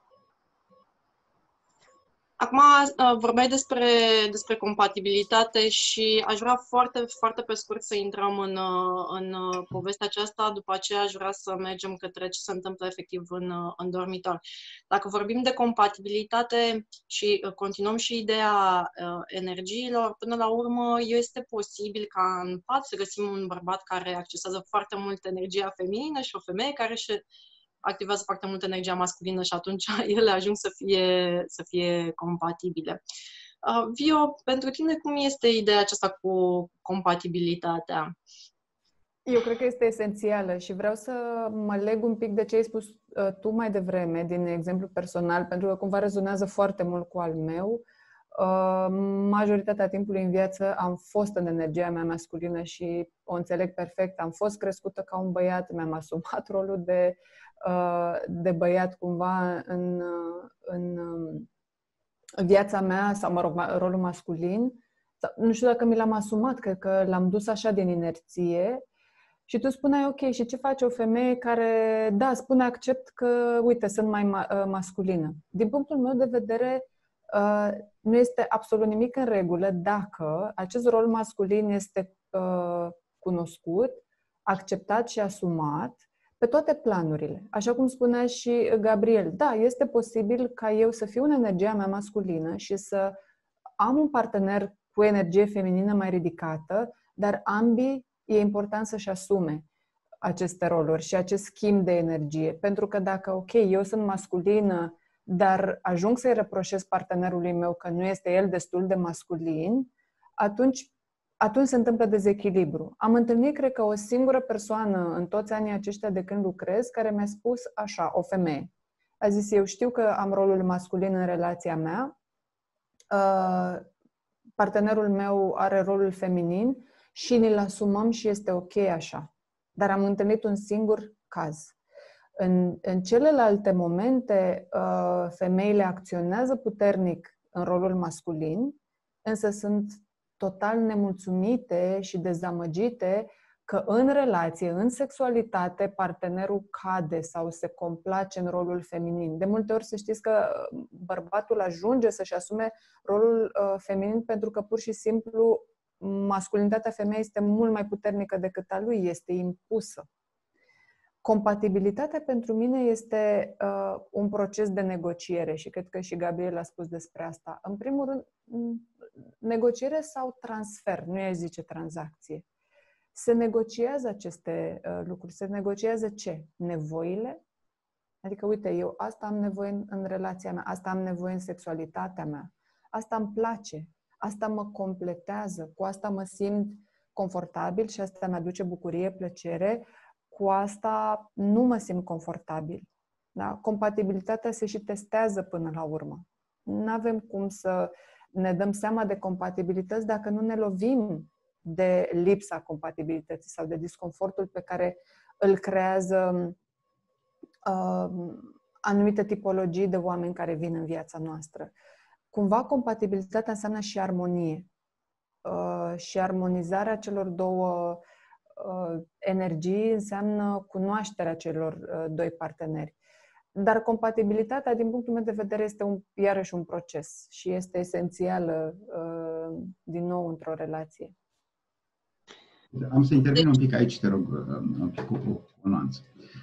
Acum vorbeai despre compatibilitate și aș vrea foarte, foarte pe scurt să intrăm în povestea aceasta, după aceea aș vrea să mergem către ce se întâmplă efectiv în dormitor. Dacă vorbim de compatibilitate și continuăm și ideea energiilor, până la urmă este posibil ca în pat să găsim un bărbat care accesează foarte mult energia feminină și o femeie care activează foarte mult energia masculină și atunci ele ajung să fie compatibile. Vio, pentru tine cum este ideea aceasta cu compatibilitatea? Eu cred că este esențială și vreau să mă leg un pic de ce ai spus tu mai devreme, din exemplu personal, pentru că cumva rezonează foarte mult cu al meu. Majoritatea timpului în viață am fost în energia mea masculină și o înțeleg perfect. Am fost crescută ca un băiat, mi-am asumat rolul de băiat cumva în viața mea, sau mă rog, rolul masculin. Nu știu dacă mi l-am asumat, cred că l-am dus așa din inerție Și tu spuneai, ok, și ce face o femeie care, da, spune accept că, uite, sunt mai masculină. Din punctul meu de vedere, nu este absolut nimic în regulă dacă acest rol masculin este cunoscut, acceptat și asumat pe toate planurile. Așa cum spunea și Gabriel, da, este posibil ca eu să fiu în energia mea masculină și să am un partener cu energie feminină mai ridicată, dar ambii e important să-și asume aceste roluri și acest schimb de energie. Pentru că dacă, ok, eu sunt masculină, dar ajung să-i reproșez partenerului meu că nu este el destul de masculin, atunci se întâmplă dezechilibru. Am întâlnit, cred că, o singură persoană în toți anii aceștia de când lucrez care mi-a spus așa, o femeie. A zis, eu știu că am rolul masculin în relația mea, partenerul meu are rolul feminin și ne-l asumăm și este ok așa. Dar am întâlnit un singur caz. În celelalte momente, femeile acționează puternic în rolul masculin, însă sunt total nemulțumite și dezamăgite că în relație, în sexualitate, partenerul cade sau se complace în rolul feminin. De multe ori să știți că bărbatul ajunge să-și asume rolul feminin pentru că pur și simplu masculinitatea femeii este mult mai puternică decât a lui, este impusă. Compatibilitatea pentru mine este un proces de negociere și cred că și Gabriel a spus despre asta. În primul rând, negociere sau transfer, nu i-aș zice tranzacție. Se negociază aceste lucruri. Se negociază ce? Nevoile? Adică, uite, eu asta am nevoie în relația mea, asta am nevoie în sexualitatea mea, asta îmi place, asta mă completează, cu asta mă simt confortabil și asta mi-aduce bucurie, plăcere, cu asta nu mă simt confortabil. Da? Compatibilitatea se și testează până la urmă. Nu avem cum să ne dăm seama de compatibilități dacă nu ne lovim de lipsa compatibilității sau de disconfortul pe care îl creează anumite tipologii de oameni care vin în viața noastră. Cumva compatibilitatea înseamnă și armonie. Și armonizarea celor două energii înseamnă cunoașterea celor doi parteneri. Dar compatibilitatea, din punctul meu de vedere, este iarăși un proces și este esențială, din nou, într-o relație. Am să intervin un pic aici, te rog, un pic cu o nuanță.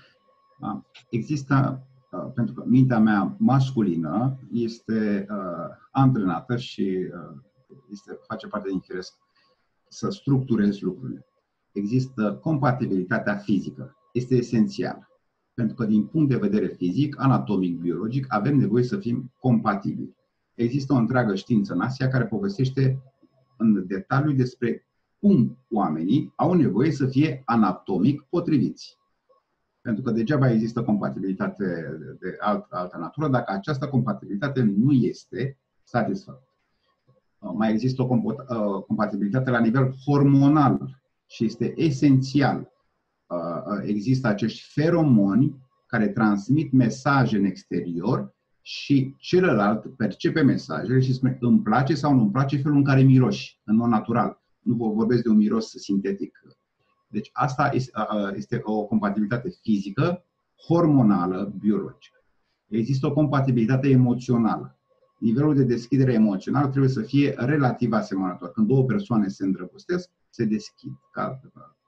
Există, pentru că mintea mea masculină este antrenată și face parte din firesc să structurez lucrurile. Există compatibilitatea fizică. Este esențială. Pentru că din punct de vedere fizic, anatomic, biologic, avem nevoie să fim compatibili. Există o întreagă știință în Asia care povestește în detaliu despre cum oamenii au nevoie să fie anatomic potriviți. Pentru că degeaba există compatibilitate de altă natură dacă această compatibilitate nu este satisfăcută. Mai există o compatibilitate la nivel hormonal și este esențial. Există acești feromoni care transmit mesaje în exterior și celălalt percepe mesajele și spune îmi place sau nu îmi place felul în care miroși, în mod natural. Nu vorbesc de un miros sintetic. Deci asta este o compatibilitate fizică, hormonală, biologică. Există o compatibilitate emoțională. Nivelul de deschidere emoțională trebuie să fie relativ asemănător. Când două persoane se îndrăgostesc, se deschid ca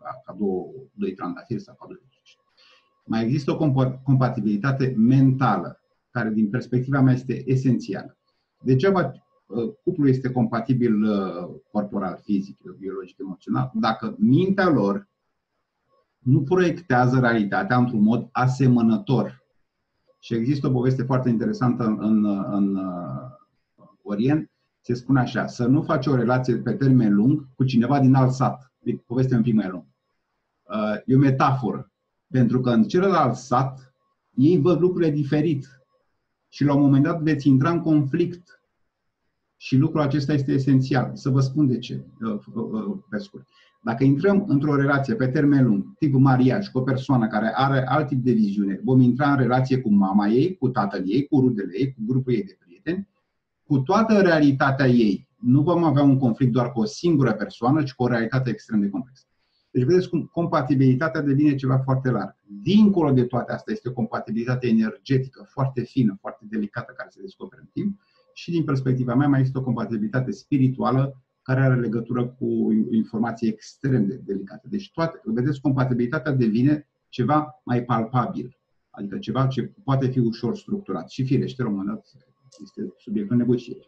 doi trandafiri sau ca doi dulci. Mai există o compatibilitate mentală, care din perspectiva mea este esențială. Degeaba cuplul este compatibil corporal, fizic, biologic, emoțional, dacă mintea lor nu proiectează realitatea într-un mod asemănător. Și există o poveste foarte interesantă în Orient, se spune așa, să nu faci o relație pe termen lung cu cineva din alt sat. Povestea un pic mai lungă. E o metaforă. Pentru că în celălalt sat ei văd lucrurile diferit. Și la un moment dat veți intra în conflict. Și lucrul acesta este esențial. Să vă spun de ce, pe scurt. Dacă intrăm într-o relație pe termen lung, tip mariaj, cu o persoană care are alt tip de viziune, vom intra în relație cu mama ei, cu tatăl ei, cu rudele ei, cu grupul ei de prieteni, cu toată realitatea ei. Nu vom avea un conflict doar cu o singură persoană, ci cu o realitate extrem de complexă. Deci vedeți cum compatibilitatea devine ceva foarte larg. Dincolo de toate astea este o compatibilitate energetică foarte fină, foarte delicată, care se descoperă în timp. Și din perspectiva mea mai este o compatibilitate spirituală care are legătură cu informații extrem de delicate. Deci vedeți, compatibilitatea devine ceva mai palpabil, adică ceva ce poate fi ușor structurat. Și firește, română este subiectul negocierii.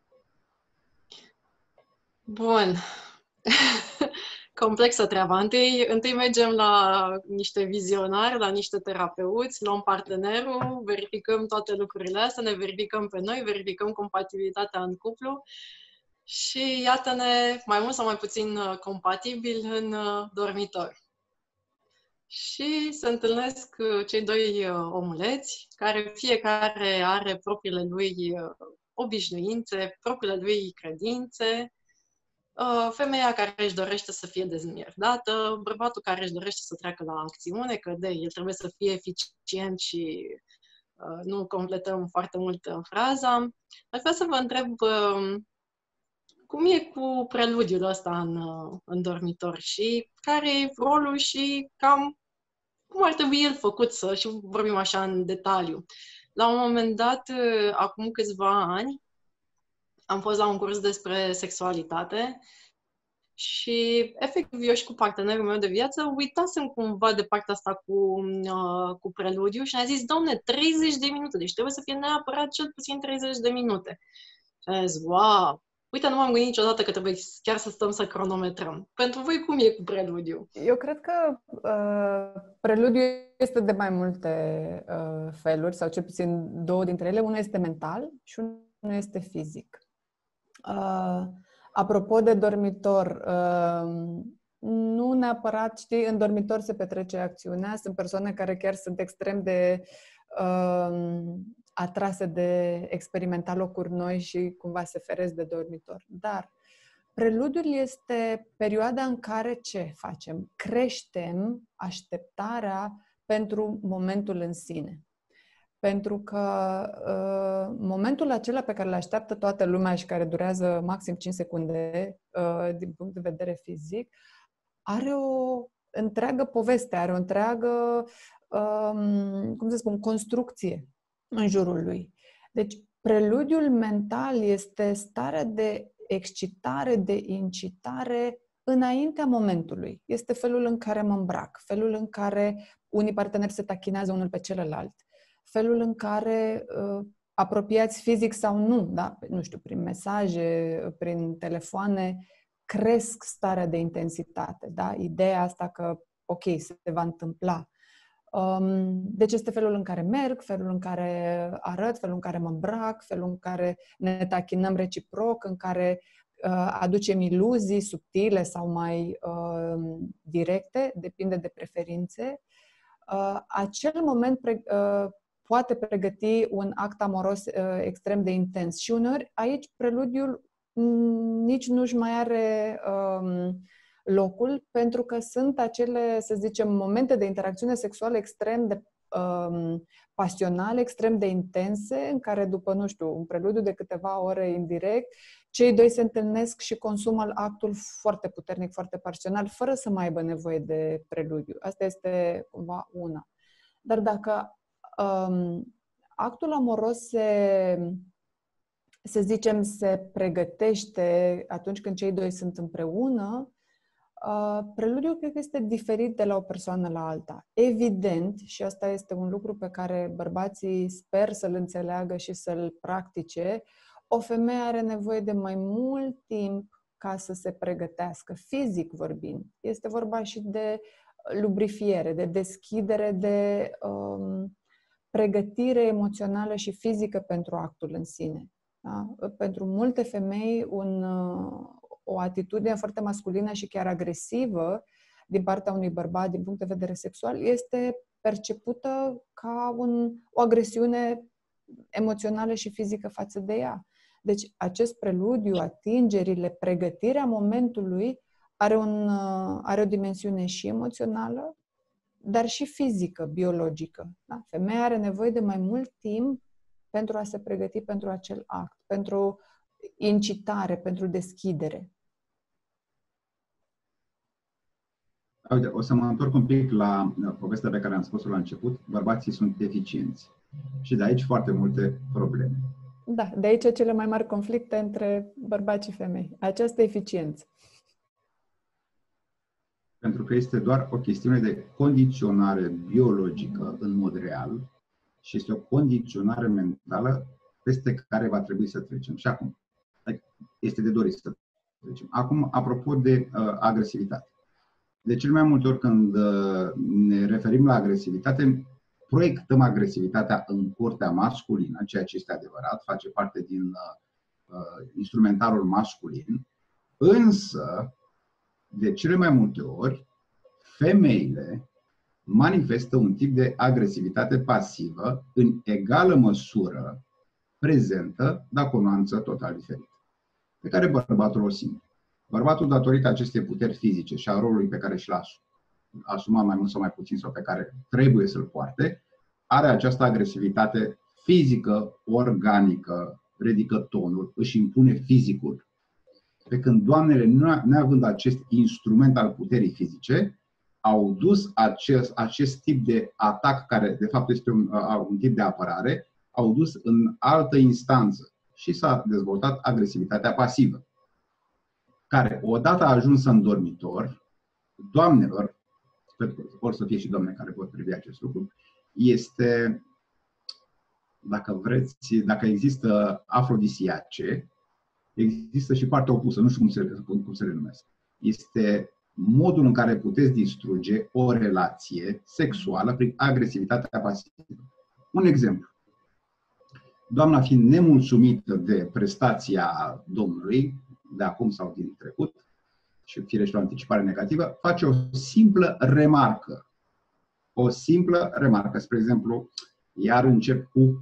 Bun. Complexă treaba. Întâi mergem la niște vizionari, la niște terapeuți, luăm partenerul, verificăm toate lucrurile astea, ne verificăm pe noi, verificăm compatibilitatea în cuplu și iată-ne mai mult sau mai puțin compatibili în dormitor. Și se întâlnesc cei doi omuleți, care fiecare are propriile lui obișnuințe, propriile lui credințe, femeia care își dorește să fie dezmierdată, bărbatul care își dorește să treacă la acțiune, că el trebuie să fie eficient și nu completăm foarte mult fraza. Aș vrea să vă întreb cum e cu preludiul ăsta în dormitor și care e rolul și cam cum ar trebui el făcut, și vorbim așa în detaliu. La un moment dat, acum câțiva ani, am fost la un curs despre sexualitate și, efectiv, eu și cu partenerul meu de viață uitasem cumva de partea asta cu preludiu și ne-a zis, domne, 30 de minute, deci trebuie să fie neapărat cel puțin 30 de minute. Și am zis, wow, uite, nu m-am gândit niciodată că trebuie chiar să stăm să cronometrăm. Pentru voi cum e cu preludiu? Eu cred că preludiu este de mai multe feluri, sau cel puțin două dintre ele. Unul este mental și unul este fizic. Apropo de dormitor, nu neapărat, știi, în dormitor se petrece acțiunea. Sunt persoane care chiar sunt extrem de atrase de experimenta locuri noi și cumva se feresc de dormitor. Dar preludiul este perioada în care ce facem? Creștem așteptarea pentru momentul în sine. Pentru că momentul acela pe care îl așteaptă toată lumea și care durează maxim 5 secunde din punct de vedere fizic, are o întreagă poveste, are o întreagă, cum să spun, construcție în jurul lui. Deci, preludiul mental este starea de excitare, de incitare înaintea momentului. Este felul în care mă îmbrac, felul în care unii parteneri se tachinează unul pe celălalt, felul în care apropiați fizic sau nu, da? Nu știu, prin mesaje, prin telefoane, cresc starea de intensitate, da? Ideea asta că, ok, se va întâmpla. Deci este felul în care merg, felul în care arăt, felul în care mă îmbrac, felul în care ne tachinăm reciproc, în care aducem iluzii subtile sau mai directe, depinde de preferințe. Acel moment poate pregăti un act amoros extrem de intens. Și uneori aici preludiul nici nu-și mai are locul, pentru că sunt acele, să zicem, momente de interacțiune sexuală extrem de pasionale, extrem de intense, în care după, nu știu, un preludiu de câteva ore indirect, cei doi se întâlnesc și consumă actul foarte puternic, foarte pasional, fără să mai aibă nevoie de preludiu. Asta este cumva una. Dar dacă actul amoros să zicem, se pregătește atunci când cei doi sunt împreună, preludiul cred că este diferit de la o persoană la alta. Evident, și asta este un lucru pe care bărbații sper să-l înțeleagă și să-l practice, o femeie are nevoie de mai mult timp ca să se pregătească, fizic vorbind. Este vorba și de lubrifiere, de deschidere, de pregătire emoțională și fizică pentru actul în sine. Da? Pentru multe femei, o atitudine foarte masculină și chiar agresivă din partea unui bărbat, din punct de vedere sexual, este percepută ca o agresiune emoțională și fizică față de ea. Deci, acest preludiu, atingerile, pregătirea momentului are o dimensiune și emoțională, dar și fizică, biologică. Da? Femeia are nevoie de mai mult timp pentru a se pregăti pentru acel act, pentru incitare, pentru deschidere. Uite, o să mă întorc un pic la povestea pe care am spus-o la început. Bărbații sunt deficienți. Și de aici foarte multe probleme. Da, de aici cele mai mari conflicte între bărbați și femei. Această eficiență. Pentru că este doar o chestiune de condiționare biologică în mod real și este o condiționare mentală peste care va trebui să trecem. Și acum, este de dorit să trecem. Acum, apropo de agresivitate. De cel mai multe ori când ne referim la agresivitate, proiectăm agresivitatea în curtea masculină, ceea ce este adevărat, face parte din instrumentarul masculin, însă, de cele mai multe ori, femeile manifestă un tip de agresivitate pasivă în egală măsură prezentă, dar cu o nuanță total diferită, pe care bărbatul o simte. Bărbatul, datorită acestei puteri fizice și a rolului pe care și-l asuma mai mult sau mai puțin sau pe care trebuie să-l poarte, are această agresivitate fizică, organică, ridică tonul, își impune fizicul. Pe când doamnele, neavând acest instrument al puterii fizice, au dus acest tip de atac, care de fapt este un tip de apărare, au dus în altă instanță și s-a dezvoltat agresivitatea pasivă, care odată ajunsă în dormitor, doamnelor, cred că vor să fie și doamne care pot privi acest lucru, este, dacă vreți, dacă există afrodisiace, există și partea opusă, nu știu cum se le numesc. Este modul în care puteți distruge o relație sexuală prin agresivitatea pasivă. Un exemplu. Doamna fiind nemulțumită de prestația domnului, de acum sau din trecut, și firește o anticipare negativă, face o simplă remarcă. O simplă remarcă. Spre exemplu, iar încep cu,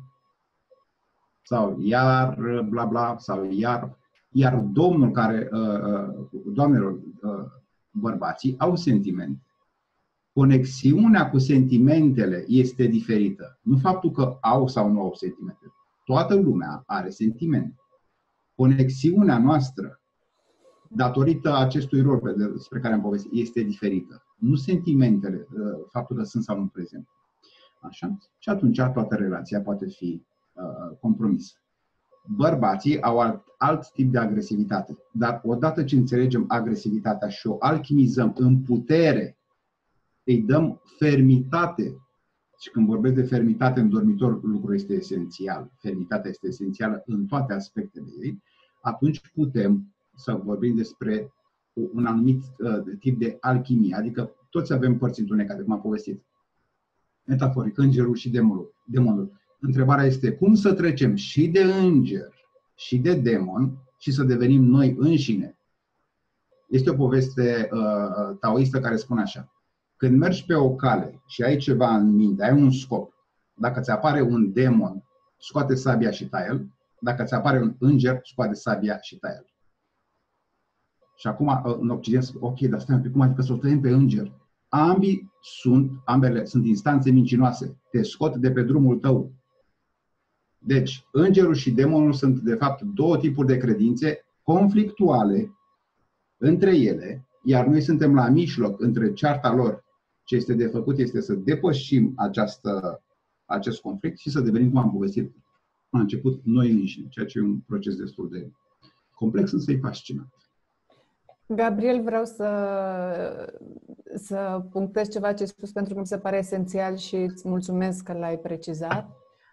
sau iar bla bla, sau iar domnul care, doamnelor, bărbații au sentimente. Conexiunea cu sentimentele este diferită. Nu faptul că au sau nu au sentimente. Toată lumea are sentimente. Conexiunea noastră, datorită acestui rol despre care am povestit, este diferită. Nu sentimentele, faptul că sunt sau nu prezent. Așa? Și atunci toată relația poate fi compromisă. Bărbații au alt tip de agresivitate, dar odată ce înțelegem agresivitatea și o alchimizăm în putere, îi dăm fermitate. Și când vorbesc de fermitate în dormitor, lucrul este esențial. Fermitatea este esențială în toate aspectele ei. Atunci putem să vorbim despre un anumit tip de alchimie. Adică toți avem părți întunecate, cum am povestit. Metaforic, îngerul și demonul. Întrebarea este cum să trecem și de înger și de demon și să devenim noi înșine. Este o poveste taoistă care spune așa. Când mergi pe o cale și ai ceva în minte, ai un scop, dacă ți apare un demon, scoate sabia și taie-l. Dacă ți apare un înger, scoate sabia și taie-l. Și acum, în Occident, spune, ok, dar stai un pic, cum adică să o tăiem pe înger? Ambele sunt instanțe mincinoase. Te scot de pe drumul tău. Deci, îngerul și demonul sunt, de fapt, două tipuri de credințe conflictuale între ele, iar noi suntem la mijloc între cearta lor. Ce este de făcut este să depășim acest conflict și să devenim, cum am povestit la început, noi înșine, ceea ce e un proces destul de complex, însă e fascinant. Gabriel, vreau să punctez ceva ce ai spus pentru că mi se pare esențial și îți mulțumesc că l-ai precizat.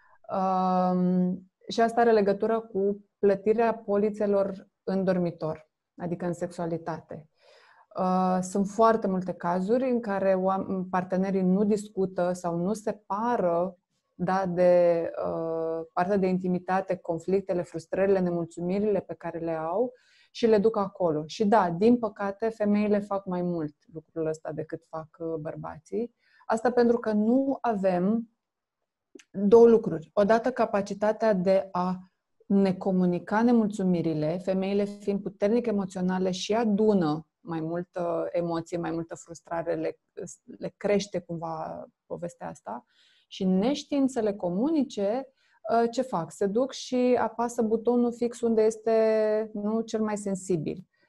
Și asta are legătură cu plătirea polițelor în dormitor, adică în sexualitate. Sunt foarte multe cazuri în care partenerii nu discută sau nu separă de partea de intimitate, conflictele, frustrările, nemulțumirile pe care le au și le duc acolo. Și da, din păcate, femeile fac mai mult lucrul ăsta decât fac bărbații. Asta pentru că nu avem două lucruri. Odată, capacitatea de a ne comunica nemulțumirile, femeile fiind puternic emoționale și adună mai multă emoție, mai multă frustrare, le crește cumva povestea asta și neștiind să le comunice, ce fac? Se duc și apasă butonul fix unde este cel mai sensibil.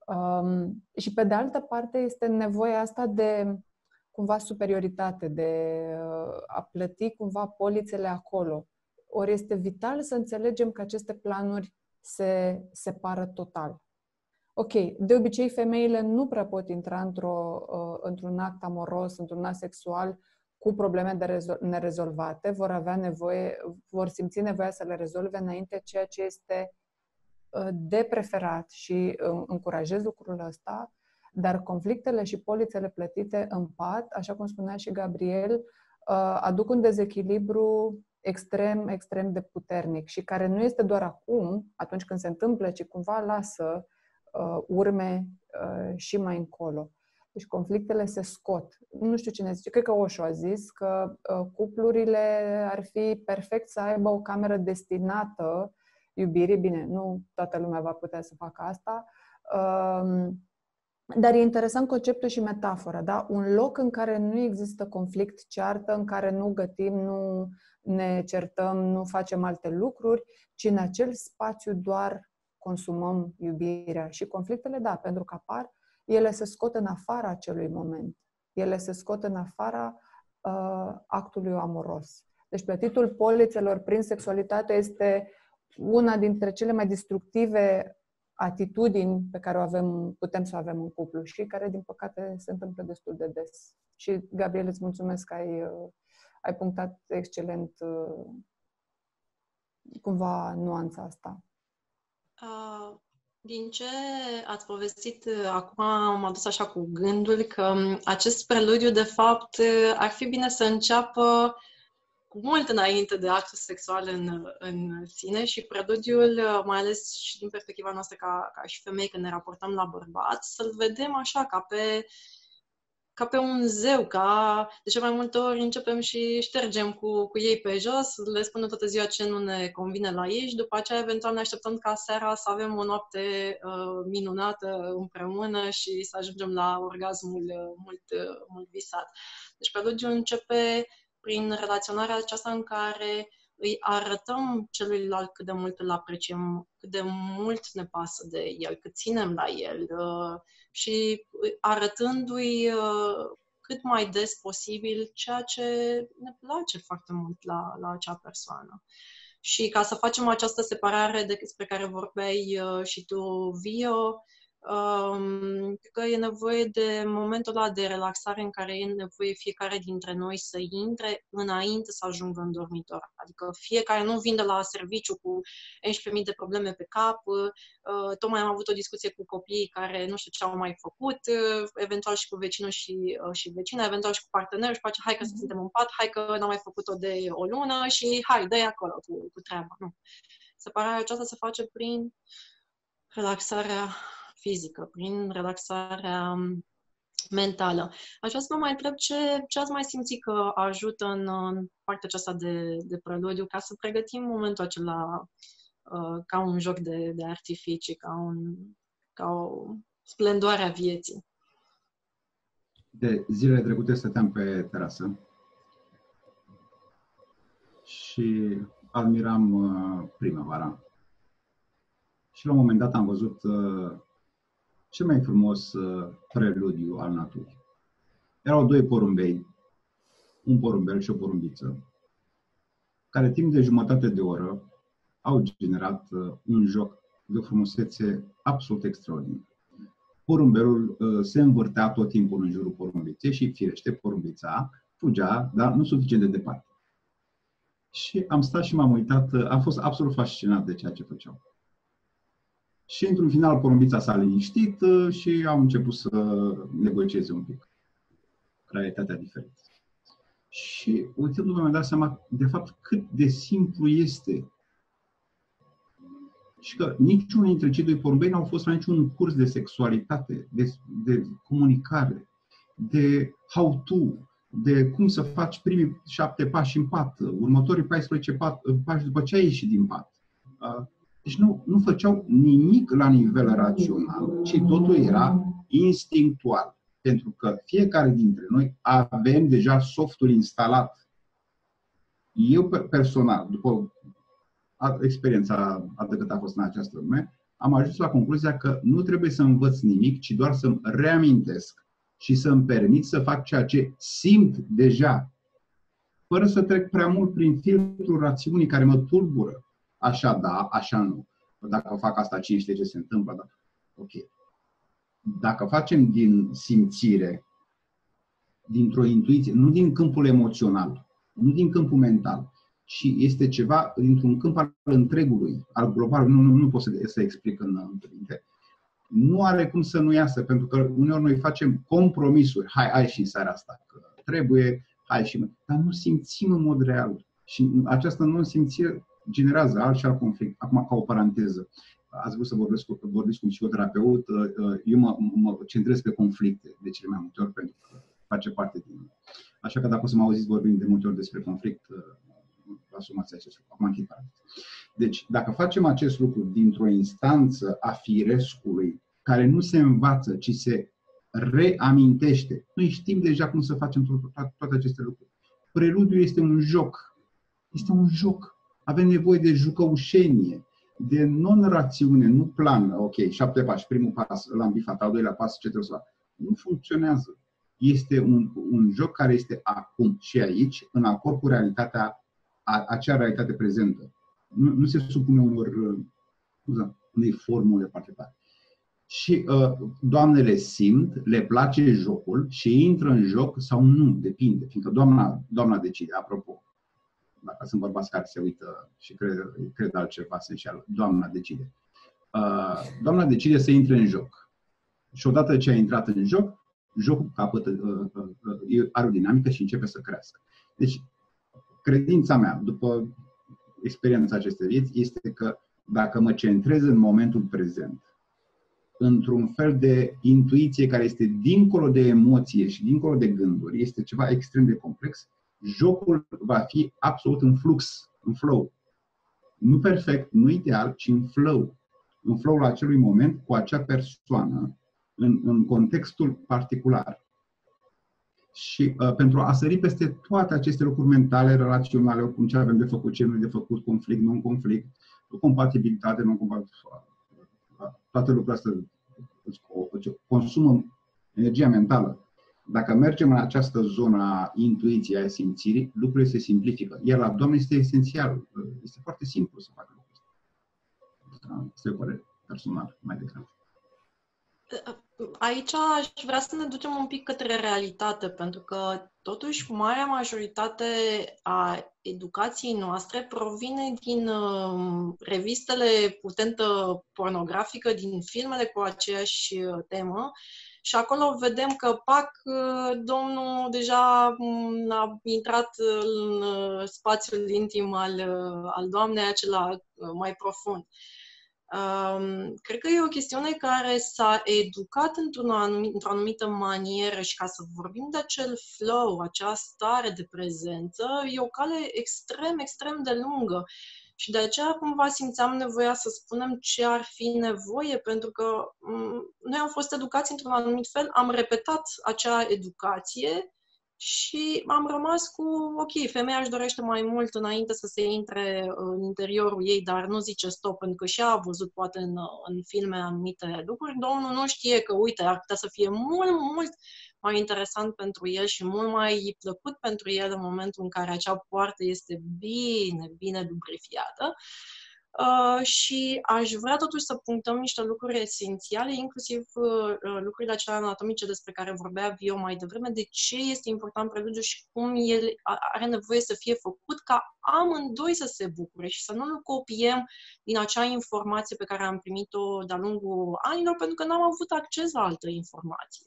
Și pe de altă parte este nevoia asta de cumva superioritate, de a plăti cumva polițele acolo. Ori este vital să înțelegem că aceste planuri se separă total. Ok, de obicei femeile nu prea pot intra într-un act amoros, într-un act sexual cu probleme nerezolvate, vor simți nevoia să le rezolve înainte, ceea ce este de preferat și încurajez lucrul ăsta, dar conflictele și polițele plătite în pat, așa cum spunea și Gabriel, aduc un dezechilibru extrem, extrem de puternic și care nu este doar acum, atunci când se întâmplă, ci cumva lasă urme și mai încolo. Deci conflictele se scot. Nu știu cine zice, cred că Osho a zis că cuplurile ar fi perfect să aibă o cameră destinată iubirii. Bine, nu toată lumea va putea să facă asta, dar e interesant conceptul și metafora, da? Un loc în care nu există conflict, ceartă, în care nu gătim, nu ne certăm, nu facem alte lucruri, ci în acel spațiu doar consumăm iubirea. Și conflictele, da, pentru că apar, ele se scot în afara acelui moment. Ele se scot în afara actului amoros. Deci plătitul polițelor prin sexualitate este una dintre cele mai destructive atitudini pe care putem să o avem în cuplu și care, din păcate, se întâmplă destul de des. Și, Gabriel, îți mulțumesc că ai punctat excelent cumva nuanța asta. Din ce ați povestit acum, m-a dus așa cu gândul că acest preludiu, de fapt, ar fi bine să înceapă cu mult înainte de actul sexual în sine și preludiul, mai ales și din perspectiva noastră ca și femei când ne raportăm la bărbați, să-l vedem așa, ca pe un zeu, de ce mai multe ori începem și ștergem cu ei pe jos, le spunem toată ziua ce nu ne convine la ei și după aceea eventual ne așteptăm ca seara să avem o noapte minunată împreună și să ajungem la orgasmul mult visat. Deci preludiul începe prin relaționarea aceasta în care îi arătăm celuilalt cât de mult îl apreciem, cât de mult ne pasă de el, cât ținem la el și arătându-i cât mai des posibil ceea ce ne place foarte mult la acea persoană. Și ca să facem această separare despre care vorbeai și tu, Vio, că e nevoie de momentul ăla de relaxare în care e nevoie fiecare dintre noi să intre înainte să ajungă în dormitor. Adică fiecare nu vin de la serviciu cu 11.000 de probleme pe cap. Tocmai am avut o discuție cu copiii care nu știu ce au mai făcut, eventual și cu vecinul și vecina, eventual și cu partenerul și face hai că suntem în pat, hai că n-am mai făcut-o de o lună și hai, dă-i acolo cu treaba. Nu. Separarea aceasta se face prin relaxarea fizică, prin relaxarea mentală. Aș vrea să vă mai întreb ce ați mai simțit că ajută în partea aceasta de preludiu ca să pregătim momentul acela ca un joc de artificii, ca o splendoare a vieții. De zilele trecute stăteam pe terasă și admiram primăvara. Și la un moment dat am văzut cel mai frumos preludiu al naturii. Erau doi porumbei, un porumbel și o porumbiță, care timp de jumătate de oră au generat un joc de o frumusețe absolut extraordinar. Porumbelul se învârtea tot timpul în jurul porumbiței și, firește, porumbița fugea, dar nu suficient de departe. Și am stat și m-am uitat, am fost absolut fascinat de ceea ce făceau. Și într-un final porumbița s-a liniștit și au început să negocieze un pic realitatea diferită. Și uitându-mă mi-am dat seama de fapt cât de simplu este. Și că niciunul dintre cei doi porumbei n-au fost la niciun curs de sexualitate, de comunicare, de how-to, de cum să faci primii 7 pași în pat, următorii 14 pași după ce ai ieșit din pat. Deci nu făceau nimic la nivel rațional, ci totul era instinctual. Pentru că fiecare dintre noi avem deja softul instalat. Eu personal, după experiența atât cât a fost în această lume, am ajuns la concluzia că nu trebuie să învăț nimic, ci doar să-mi reamintesc și să-mi permit să fac ceea ce simt deja, fără să trec prea mult prin filtrul rațiunii care mă tulbură. Așa da, așa nu. Dacă fac asta, cine știe ce se întâmplă? Da. Ok. Dacă facem din simțire, dintr-o intuiție, nu din câmpul emoțional, nu din câmpul mental, ci este ceva dintr-un câmp al întregului, al globalului, nu pot să explic în cuvinte. Nu are cum să nu iasă, pentru că uneori noi facem compromisuri. Hai și în seara asta, că trebuie, hai și... Dar nu simțim în mod real. Și această non-simțire generează alt și alt conflict. Acum, ca o paranteză, ați vrut să vorbesc cu un psihoterapeut, eu mă centrez pe conflicte de cele mai multe ori, pentru că face parte din... Așa că dacă o să mă auziți vorbind de multe ori despre conflict, asumați acest lucru. Acum închid paranteza. Deci, dacă facem acest lucru dintr-o instanță a firescului, care nu se învață, ci se reamintește, noi știm deja cum să facem toate aceste lucruri. Preludiul este un joc. Este un joc. Avem nevoie de jucăușenie, de non-rațiune, nu plan. Ok, 7 pași, primul pas, l-am bifat, al doilea pas, ce trebuie să fac? Nu funcționează. Este un joc care este acum și aici, în acord cu realitatea, acea realitate prezentă. Nu se supune unei formule partitare. Și doamnele simt, le place jocul și intră în joc sau nu, depinde. Fiindcă doamna decide, apropo, dacă sunt bărbați care se uită și cred altceva esențial, doamna decide. Doamna decide să intre în joc. Și odată ce a intrat în joc, jocul capătă, are o dinamică și începe să crească. Deci, credința mea, după experiența acestei vieți, este că dacă mă centrez în momentul prezent, într-un fel de intuiție care este dincolo de emoție și dincolo de gânduri, este ceva extrem de complex, jocul va fi absolut în flux, în flow. Nu perfect, nu ideal, ci în flow. În flow-ul acelui moment cu acea persoană, în contextul particular. Și pentru a sări peste toate aceste lucruri mentale, relaționale, cum ce avem de făcut, ce nu de făcut, conflict, non-conflict, compatibilitate, non-compatibilitate, toate lucrurile astea consumă energia mentală. Dacă mergem în această zonă a intuiției, a simțirii, lucrurile se simplifică. Iar la Doamne este esențial. Este foarte simplu să facă lucrurile astea. Este o părere personală, mai degrabă. Aici aș vrea să ne ducem un pic către realitate, pentru că totuși marea majoritate a educației noastre provine din revistele cu tentă pornografică, din filmele cu aceeași temă și acolo vedem că domnul deja a intrat în spațiul intim al doamnei acela mai profund. Cred că e o chestiune care s-a educat într-o anumită manieră și ca să vorbim de acel flow, acea stare de prezență, e o cale extrem, extrem de lungă. Și de aceea cumva simțeam nevoia să spunem ce ar fi nevoie, pentru că noi am fost educați într-un anumit fel, am repetat acea educație și am rămas cu, ok, femeia își dorește mai mult înainte să se intre în interiorul ei, dar nu zice stop, pentru că și-a văzut poate în filme anumite lucruri. Domnul nu știe că, uite, ar putea să fie mult, mult mai interesant pentru el și mult mai plăcut pentru el în momentul în care acea poartă este bine, bine lubrifiată. Și aș vrea totuși să punctăm niște lucruri esențiale, inclusiv lucrurile acelea anatomice despre care vorbea Vio mai devreme, de ce este important preludiul și cum el are nevoie să fie făcut ca amândoi să se bucure și să nu-l copiem din acea informație pe care am primit-o de-a lungul anilor, pentru că n-am avut acces la altă informație.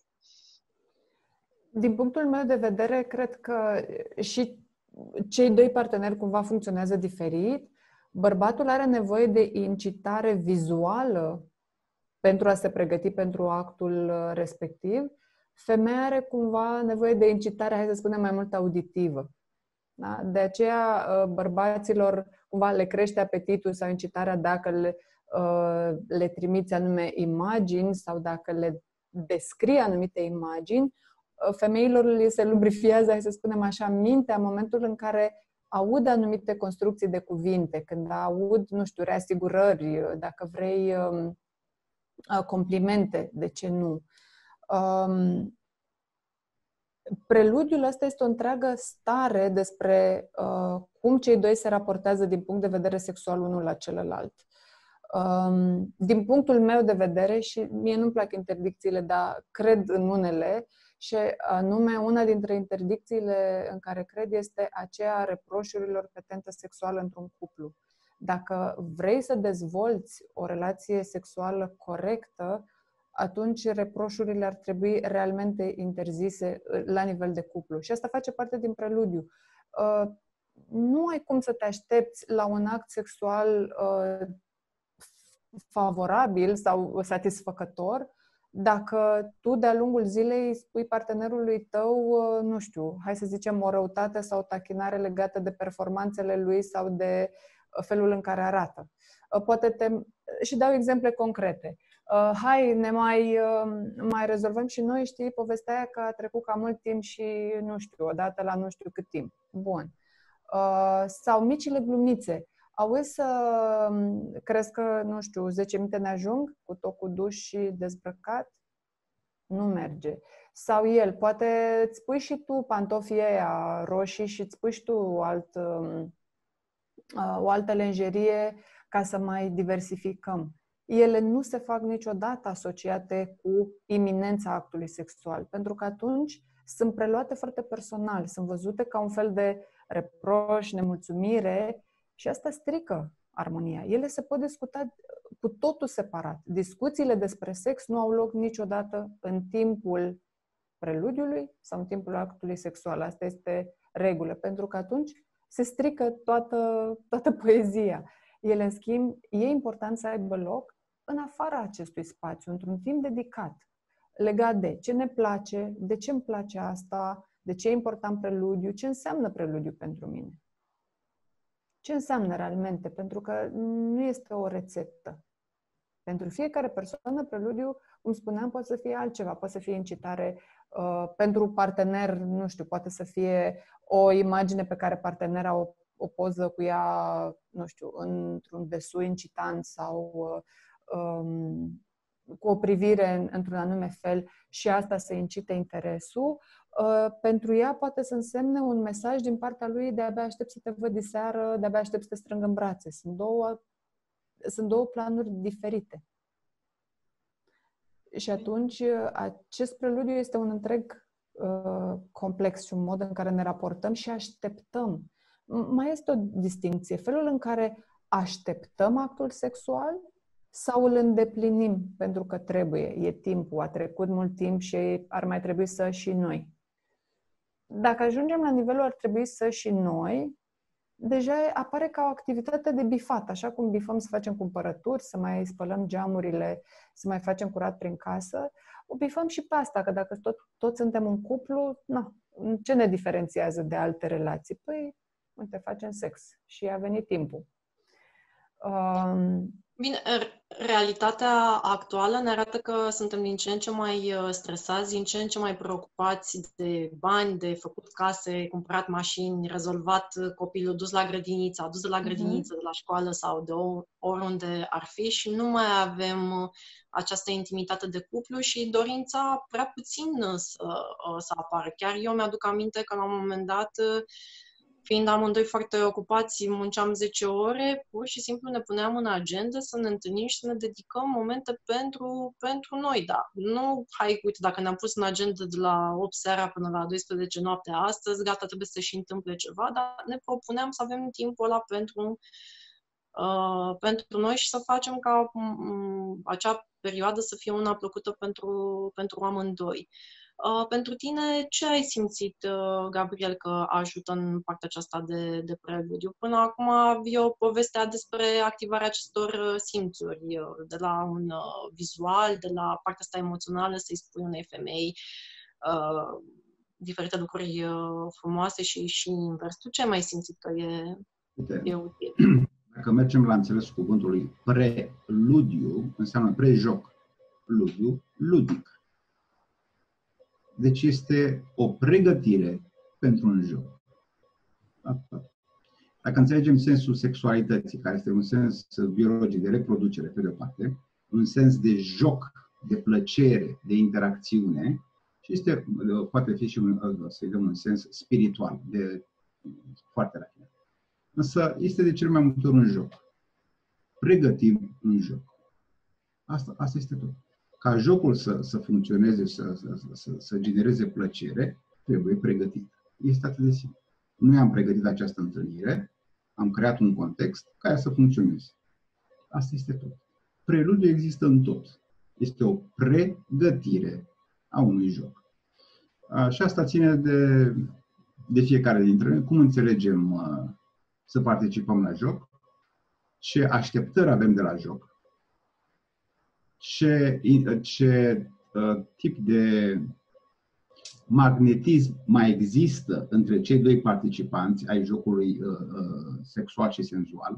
Din punctul meu de vedere, cred că și cei doi parteneri cumva funcționează diferit. Bărbatul are nevoie de incitare vizuală pentru a se pregăti pentru actul respectiv. Femeia are cumva nevoie de incitare, hai să spunem, mai mult auditivă. Da? De aceea bărbaților cumva le crește apetitul sau incitarea dacă le trimiți anume imagini sau dacă le descrie anumite imagini. Femeilor li se lubrifiază, hai să spunem așa, mintea în momentul în care aud anumite construcții de cuvinte, când aud, nu știu, reasigurări, dacă vrei, complimente, de ce nu. Preludiul ăsta este o întreagă stare despre cum cei doi se raportează din punct de vedere sexual unul la celălalt. Din punctul meu de vedere, și mie nu-mi plac interdicțiile, dar cred în unele, și anume una dintre interdicțiile în care cred este aceea a reproșurilor pe tentă sexuală într-un cuplu. Dacă vrei să dezvolți o relație sexuală corectă, atunci reproșurile ar trebui realmente interzise la nivel de cuplu. Și asta face parte din preludiu. Nu ai cum să te aștepți la un act sexual favorabil sau satisfăcător dacă tu de-a lungul zilei spui partenerului tău, nu știu, hai să zicem o răutate sau o tachinare legată de performanțele lui sau de felul în care arată. Și dau exemple concrete. Hai, ne mai rezolvăm și noi, știi, povestea aia că a trecut cam mult timp și, nu știu, odată la nu știu cât timp. Bun. Sau micile glumițe. Auzi să crezi că, nu știu, 10 minute ne ajung cu tot cu duș și dezbrăcat? Nu merge. Sau el, poate îți pui și tu pantofii aia roșii și îți pui și tu o altă lenjerie ca să mai diversificăm. Ele nu se fac niciodată asociate cu iminența actului sexual, pentru că atunci sunt preluate foarte personal, sunt văzute ca un fel de reproș, nemulțumire și asta strică armonia. Ele se pot discuta cu totul separat. Discuțiile despre sex nu au loc niciodată în timpul preludiului sau în timpul actului sexual. Asta este regulă, pentru că atunci se strică toată poezia. Ele, în schimb, e important să aibă loc în afara acestui spațiu, într-un timp dedicat, legat de ce ne place, de ce îmi place asta, de ce e important preludiu, ce înseamnă preludiu pentru mine. Ce înseamnă realmente? Pentru că nu este o rețetă. Pentru fiecare persoană, preludiu, cum spuneam, poate să fie altceva. Poate să fie incitare pentru partener, nu știu, poate să fie o imagine pe care partenera o poză cu ea, nu știu, într-un desui incitant sau cu o privire într-un anume fel și asta să incite interesul. Pentru ea poate să însemne un mesaj din partea lui de abia aștept să te văd diseară, de abia aștept să te strâng în brațe. Sunt două planuri diferite. Și atunci acest preludiu este un întreg complex și un mod în care ne raportăm și așteptăm. Mai este o distincție. Felul în care așteptăm actul sexual sau îl îndeplinim pentru că trebuie. E timpul, a trecut mult timp și ar mai trebui să și noi. Dacă ajungem la nivelul ar trebui să și noi, deja apare ca o activitate de bifat, așa cum bifăm să facem cumpărături, să mai spălăm geamurile, să mai facem curat prin casă, o bifăm și pe asta, că dacă toți suntem un cuplu, ce ne diferențiază de alte relații? Păi, uite, facem sex și a venit timpul. Bine, realitatea actuală ne arată că suntem din ce în ce mai stresați, din ce în ce mai preocupați de bani, de făcut case, cumpărat mașini, rezolvat copilul, dus la grădiniță, adus de la grădiniță, de la școală sau de oriunde ar fi și nu mai avem această intimitate de cuplu și dorința prea puțin să apară. Chiar eu mi-aduc aminte că la un moment dat, fiind amândoi foarte ocupați, munceam 10 ore, pur și simplu ne puneam în agenda să ne întâlnim și să ne dedicăm momente pentru noi, da. Nu, hai, uite, dacă ne-am pus în agenda de la 8 seara până la 12 noaptea astăzi, gata, trebuie să și întâmple ceva, dar ne propuneam să avem timpul ăla pentru noi și să facem ca acea perioadă să fie una plăcută pentru amândoi. Pentru tine, ce ai simțit, Gabriel, că ajută în partea aceasta de preludiu? Până acum e o poveste despre activarea acestor simțuri, de la un vizual, de la partea asta emoțională, să-i spui unei femei diferite lucruri frumoase și invers. Tu ce ai mai simțit că e util? Dacă mergem la înțelesul cuvântului preludiu, înseamnă prejoc. Ludiu, ludic. Deci este o pregătire pentru un joc. Dacă înțelegem sensul sexualității, care este un sens biologic de reproducere, pe de-o parte, un sens de joc, de plăcere, de interacțiune și poate fi și să-i dăm un sens spiritual, de foarte rafinat. Însă este de cel mai multe ori un joc. Pregătim un joc. Asta este tot. Ca jocul să funcționeze, să genereze plăcere, trebuie pregătit. Este atât de simplu. Noi am pregătit această întâlnire, am creat un context ca ea să funcționeze. Asta este tot. Preludiul există în tot. Este o pregătire a unui joc. Și asta ține de fiecare dintre noi. Cum înțelegem să participăm la joc? Ce așteptări avem de la joc? Ce tip de magnetism mai există între cei doi participanți ai jocului sexual și senzual?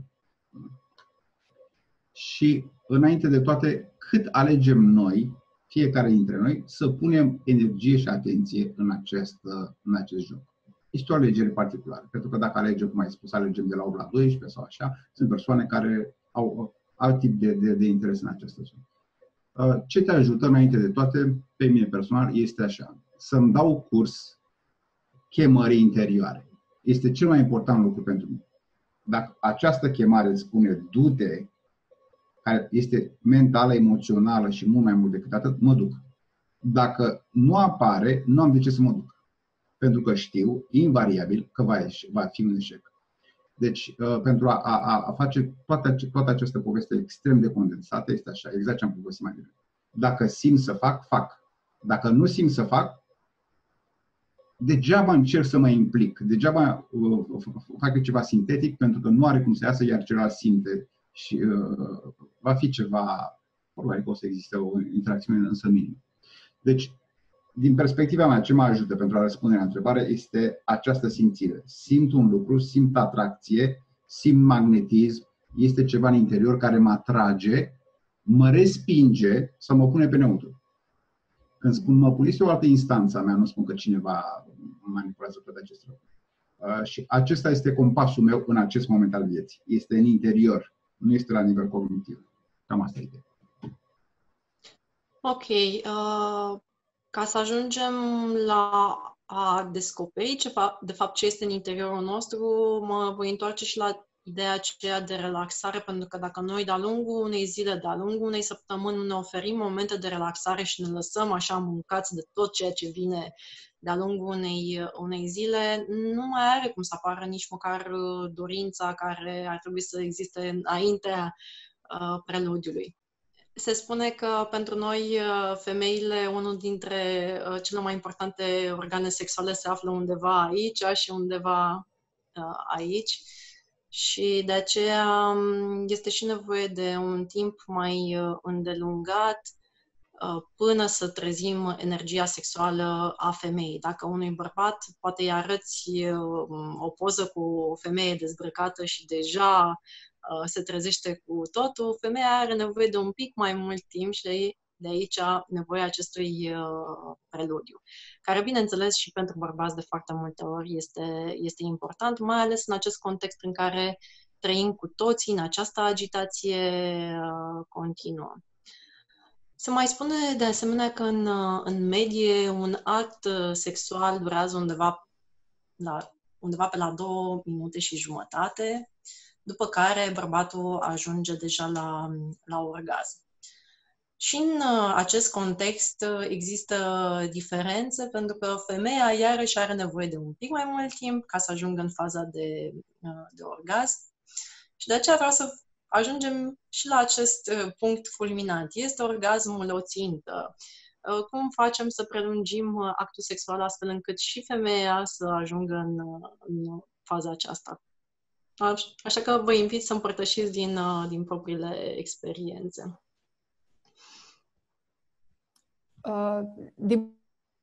Și, înainte de toate, cât alegem noi, fiecare dintre noi, să punem energie și atenție în acest joc. Este o alegere particulară, pentru că dacă alegem, cum ai spus, alegem de la 8 la 12 sau așa, sunt persoane care au alt tip de interes în această zonă. Ce te ajută, înainte de toate, pe mine personal, este așa, să-mi dau curs chemării interioare. Este cel mai important lucru pentru mine. Dacă această chemare îți spune du-te, care este mentală, emoțională și mult mai mult decât atât, mă duc. Dacă nu apare, nu am de ce să mă duc. Pentru că știu, invariabil, că va fi un eșec. Deci, pentru a face toată această poveste extrem de condensată, este așa, exact ce am povestit mai devreme. Dacă simt să fac, fac. Dacă nu simt să fac, degeaba încerc să mă implic, degeaba fac ceva sintetic, pentru că nu are cum să iasă, iar celălalt simte și va fi ceva, probabil că o să existe o interacțiune însă minimă. Deci, din perspectiva mea, ce mă ajută pentru a răspunde la întrebare este această simțire. Simt un lucru, simt atracție, simt magnetism, este ceva în interior care mă atrage, mă respinge sau mă pune pe neutru. Când spun mă pune, este o altă instanță a mea, nu spun că cineva manipulează toate aceste lucruri. Și acesta este compasul meu în acest moment al vieții. Este în interior, nu este la nivel cognitiv. Cam asta e ideea. Ok. Ca să ajungem la a descoperi de fapt ce este în interiorul nostru, mă voi întoarce și la ideea aceea de relaxare, pentru că dacă noi de-a lungul unei zile, de-a lungul unei săptămâni ne oferim momente de relaxare și ne lăsăm așa mâncați de tot ceea ce vine de-a lungul unei zile, nu mai are cum să apară nici măcar dorința care ar trebui să existe înaintea preludiului. Se spune că pentru noi, femeile, unul dintre cele mai importante organe sexuale se află undeva aici și undeva aici. Și de aceea este și nevoie de un timp mai îndelungat până să trezim energia sexuală a femeii. Dacă unui bărbat poate îi arăți o poză cu o femeie dezbrăcată și deja se trezește cu totul, femeia are nevoie de un pic mai mult timp și de aici nevoia acestui preludiu, care, bineînțeles, și pentru bărbați de foarte multe ori este important, mai ales în acest context în care trăim cu toții în această agitație continuă. Se mai spune de asemenea că în medie un act sexual durează undeva pe la 2 minute și jumătate, după care bărbatul ajunge deja la orgasm. Și în acest context există diferențe, pentru că femeia iarăși are nevoie de un pic mai mult timp ca să ajungă în faza de orgasm. Și de aceea vreau să ajungem și la acest punct fulminant. Este orgasmul o țintă? Cum facem să prelungim actul sexual astfel încât și femeia să ajungă în faza aceasta? Așa că vă invit să împărtășiți din propriile experiențe. Din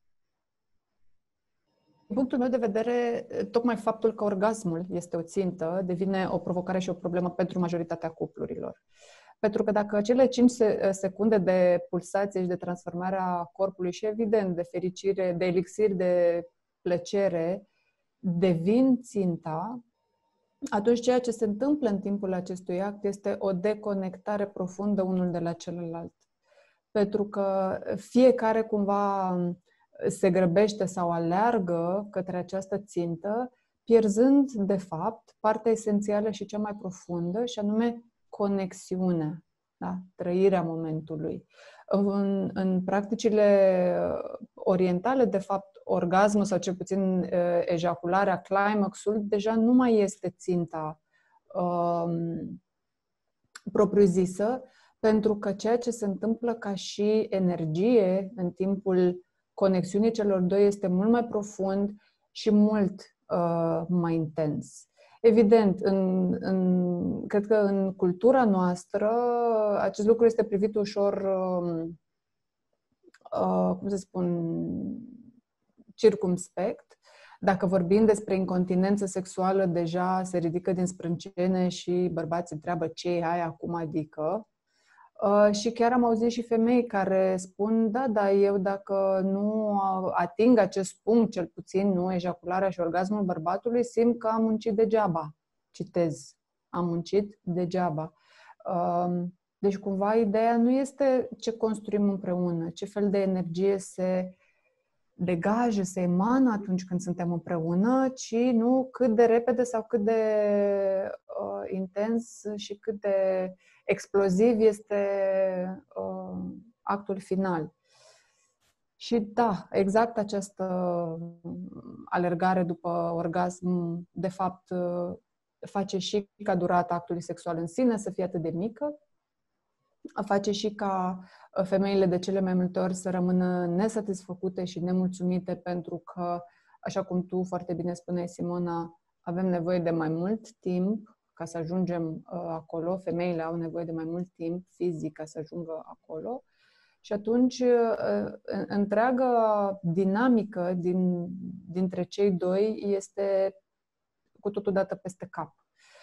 punctul meu de vedere, tocmai faptul că orgasmul este o țintă devine o provocare și o problemă pentru majoritatea cuplurilor. Pentru că dacă cele 5 secunde de pulsație și de transformare a corpului și, evident, de fericire, de elixir de plăcere, devin ținta, atunci ceea ce se întâmplă în timpul acestui act este o deconectare profundă unul de la celălalt. Pentru că fiecare cumva se grăbește sau aleargă către această țintă, pierzând, de fapt, partea esențială și cea mai profundă, și anume conexiunea, da? Trăirea momentului. În practicile orientale, de fapt, orgasmul sau cel puțin ejacularea, climaxul, deja nu mai este ținta propriu-zisă, pentru că ceea ce se întâmplă ca și energie în timpul conexiunii celor doi este mult mai profund și mult mai intens. Evident, cred că în cultura noastră acest lucru este privit ușor, cum să spun, circumspect. Dacă vorbim despre incontinență sexuală, deja se ridică din sprâncene și bărbații întreabă ce e aia acum, adică. Și chiar am auzit și femei care spun, da, eu dacă nu ating acest punct, cel puțin, nu, ejacularea și orgasmul bărbatului, simt că am muncit degeaba. Citez, am muncit degeaba. Deci, cumva, ideea nu este ce construim împreună, ce fel de energie se degajă, se emană atunci când suntem împreună, ci nu cât de repede sau cât de intens și cât de exploziv este actul final. Și da, exact această alergare după orgasm, de fapt, face și ca durata actului sexual în sine să fie atât de mică, face și ca femeile de cele mai multe ori să rămână nesatisfăcute și nemulțumite, pentru că, așa cum tu foarte bine spuneai, Simona, avem nevoie de mai mult timp ca să ajungem acolo. Femeile au nevoie de mai mult timp fizic ca să ajungă acolo. Și atunci, întreaga dinamică dintre cei doi este cu totul dată peste cap.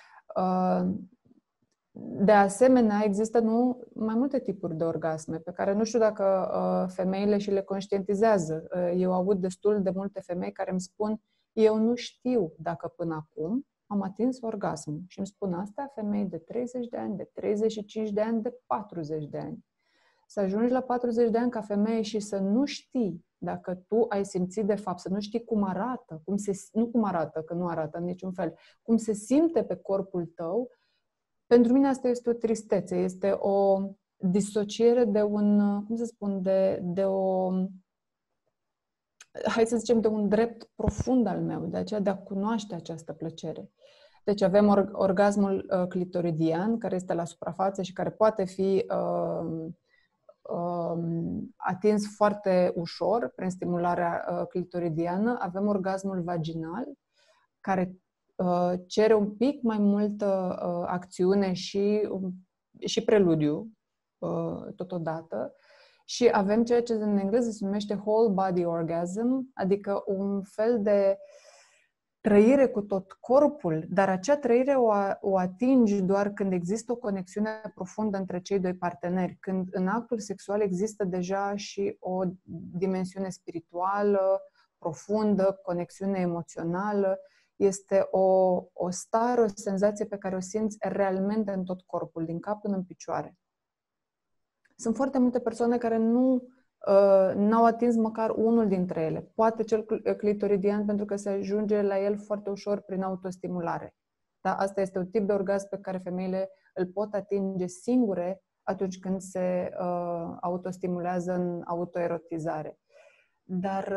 De asemenea, există mai multe tipuri de orgasme pe care nu știu dacă femeile și le conștientizează. Eu aud destul de multe femei care îmi spun: eu nu știu dacă până acum am atins orgasmul. Și îmi spun asta femei de 30 de ani, de 35 de ani, de 40 de ani. Să ajungi la 40 de ani ca femeie și să nu știi dacă tu ai simțit de fapt, să nu știi cum arată, nu cum arată, că nu arată în niciun fel, cum se simte pe corpul tău. Pentru mine asta este o tristețe, este o disociere de un, cum să spun, de o, hai să zicem, de un drept profund al meu, de aceea de a cunoaște această plăcere. Deci avem orgasmul clitoridian, care este la suprafață și care poate fi atins foarte ușor prin stimularea clitoridiană. Avem orgasmul vaginal, care cere un pic mai multă acțiune și preludiu totodată. Și avem ceea ce în engleză se numește whole body orgasm, adică un fel de trăire cu tot corpul, dar acea trăire o atingi doar când există o conexiune profundă între cei doi parteneri, când în actul sexual există deja și o dimensiune spirituală, profundă, conexiune emoțională. Este o stare, o senzație pe care o simți realmente în tot corpul, din cap până în picioare. Sunt foarte multe persoane care n-au atins măcar unul dintre ele. Poate cel clitoridian, pentru că se ajunge la el foarte ușor prin autostimulare. Da? Asta este un tip de orgasm pe care femeile îl pot atinge singure atunci când se autostimulează în autoerotizare. Dar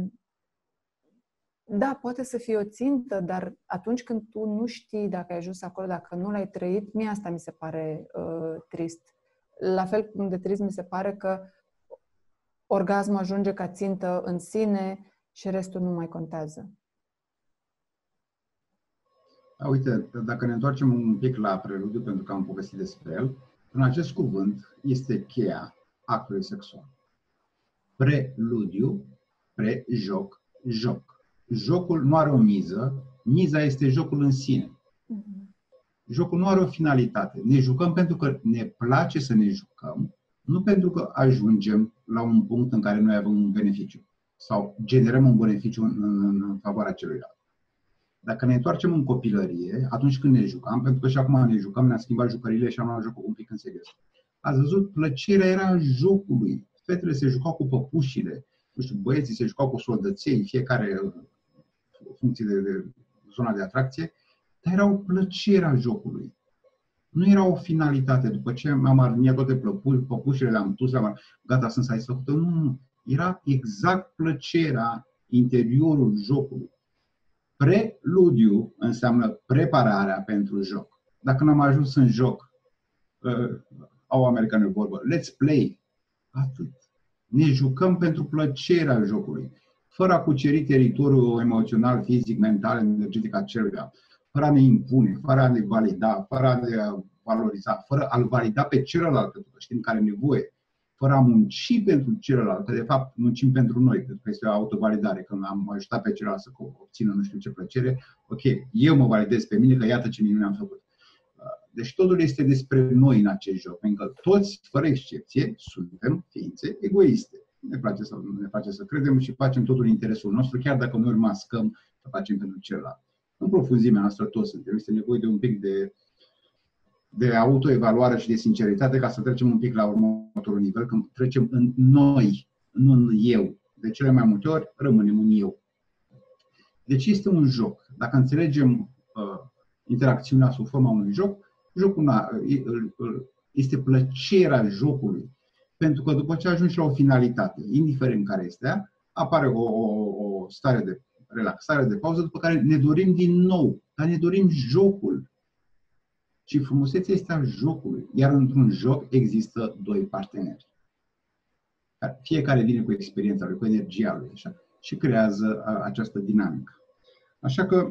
da, poate să fie o țintă, dar atunci când tu nu știi dacă ai ajuns acolo, dacă nu l-ai trăit, mie asta mi se pare trist. La fel cum de trist mi se pare că orgasmul ajunge ca țintă în sine și restul nu mai contează. Uite, dacă ne întoarcem un pic la preludiu, pentru că am povestit despre el, în acest cuvânt este cheia actului sexual. Preludiu, pre-joc, joc. Jocul nu are o miză, miza este jocul în sine. Jocul nu are o finalitate. Ne jucăm pentru că ne place să ne jucăm, nu pentru că ajungem la un punct în care noi avem un beneficiu sau generăm un beneficiu în favoarea celuilalt. Dacă ne întoarcem în copilărie, atunci când ne jucam, pentru că și acum ne jucăm, ne-am schimbat jucările și am luat jocul un pic în serios. Ați văzut, plăcerea era în jocului. Fetele se jucau cu păpușile, nu știu, băieții se jucau cu soldăței, fiecare în funcție de zona de atracție, dar era o plăcere a jocului. Nu era o finalitate. După ce am aliniat toate păpușile, le-am dus, gata, sunt satisfăcută. Nu. Era exact plăcerea interiorul jocului. Preludiu înseamnă prepararea pentru joc. Dacă n-am ajuns în joc, au americani vorbă, let's play. Atât. Ne jucăm pentru plăcerea jocului. Fără a cuceri teritoriul emoțional, fizic, mental, energetic al celuilalt. Fără a ne impune, fără a ne valida, fără a ne valoriza, fără a-l valida pe celălalt, pentru că știm că are nevoie, fără a munci pentru celălalt, că de fapt muncim pentru noi, pentru că este o autovalidare, când am ajutat pe celălalt să obțină nu știu ce plăcere, ok, eu mă validez pe mine că iată ce minune am făcut. Deci totul este despre noi în acest joc, pentru că toți, fără excepție, suntem ființe egoiste. Ne place să credem și facem totul în interesul nostru, chiar dacă noi mascăm să facem pentru celălalt. În profunzimea noastră toți suntem. Este nevoie de un pic de autoevaluare și de sinceritate ca să trecem un pic la următorul nivel, când trecem în noi, nu în eu. De cele mai multe ori rămânem în eu. Deci este un joc. Dacă înțelegem interacțiunea sub forma unui joc, jocul este plăcerea jocului. Pentru că după ce ajungi la o finalitate, indiferent care este ea, apare o stare de relaxare, de pauză, după care ne dorim din nou, dar ne dorim jocul. Și frumusețea este a jocului. Iar într-un joc există doi parteneri. Fiecare vine cu experiența lui, cu energia lui, așa, și creează această dinamică. Așa că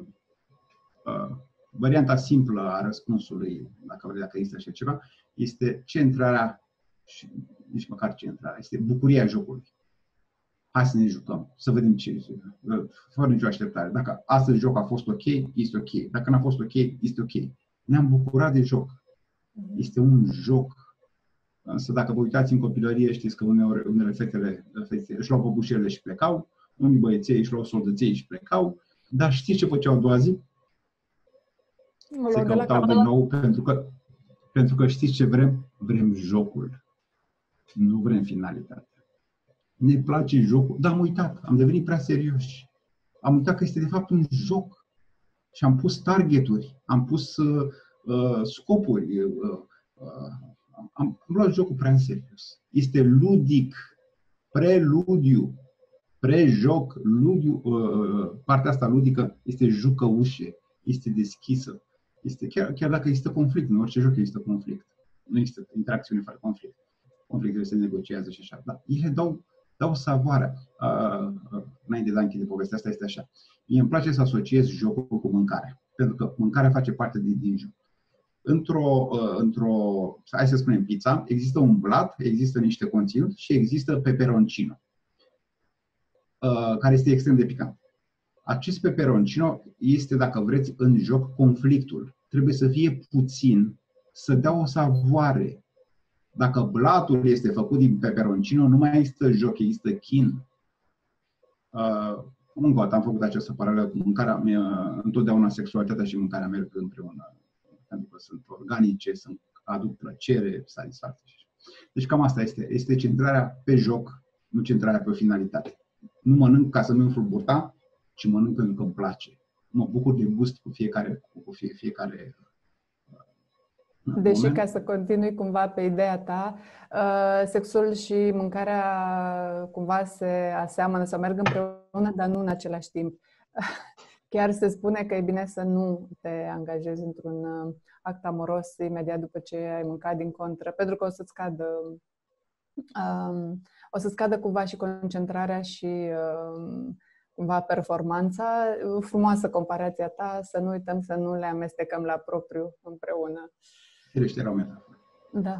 varianta simplă a răspunsului, dacă există așa ceva, este centrarea, și nici măcar centrarea, este bucuria jocului. Hai să ne jucăm, să vedem ce este, fără nicio așteptare. Dacă astăzi jocul a fost ok, este ok. Dacă n-a fost ok, este ok. Ne-am bucurat de joc. Este un joc. Însă dacă vă uitați în copilărie, știți că unele fetele își luau păpușele și plecau, unii băieței își luau soldăței și plecau, dar știți ce făceau a doua zi? Se căutau din nou, pentru că știți ce vrem? Vrem jocul. Nu vrem finalitatea. Ne place jocul. Dar am uitat, am devenit prea serioși. Am uitat că este de fapt un joc. Și am pus targeturi, am pus scopuri. Am luat jocul prea în serios. Este ludic, preludiu, prejoc, ludiu, partea asta ludică este jucăușe, este deschisă. Este chiar dacă există conflict, în orice joc există conflict. Nu există interacțiune fără conflict. Conflictele se negociază și așa. Dar ele dau savoarea. Înainte de a închide povestea asta, este așa. Mie îmi place să asociez jocul cu mâncarea. Pentru că mâncarea face parte din joc. Hai să spunem pizza, există un blat, există niște conținut și există peperoncino, care este extrem de picant. Acest peperoncino este, dacă vreți, în joc conflictul. Trebuie să fie puțin, să dea o savoare. Dacă blatul este făcut din peperoncino, nu mai există joc, există chin. Încă o dată am făcut această paralelă cu mâncarea. Întotdeauna sexualitatea și mâncarea merg împreună. Pentru că sunt organice, aduc plăcere, satisfacție. Deci cam asta este. Este centrarea pe joc, nu centrarea pe finalitate. Nu mănânc ca să-mi umflu burta, ci mănânc pentru că îmi place. Mă bucur de gust cu fiecare Deși, moment. Ca să continui cumva pe ideea ta, sexul și mâncarea cumva se aseamănă sau merg împreună, dar nu în același timp. Chiar se spune că e bine să nu te angajezi într-un act amoros imediat după ce ai mâncat, din contră, pentru că o să scadă cumva și concentrarea și cumva performanța. Frumoasă comparația ta, să nu uităm să nu le amestecăm la propriu împreună. Firește, era o metaforă. Da.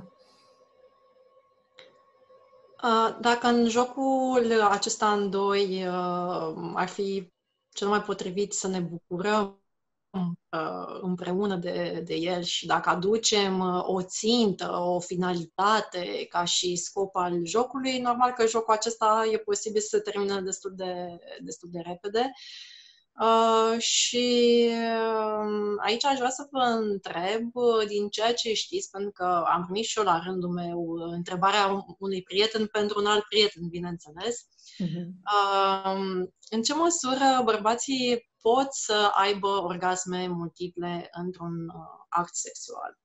Dacă în jocul acesta în doi ar fi cel mai potrivit să ne bucurăm împreună de el și dacă aducem o țintă, o finalitate ca și scop al jocului, normal că jocul acesta e posibil să termine destul de repede. Și aici aș vrea să vă întreb, din ceea ce știți, pentru că am primit și eu la rândul meu întrebarea unui prieten pentru un alt prieten, bineînțeles. În ce măsură bărbații pot să aibă orgasme multiple într-un act sexual?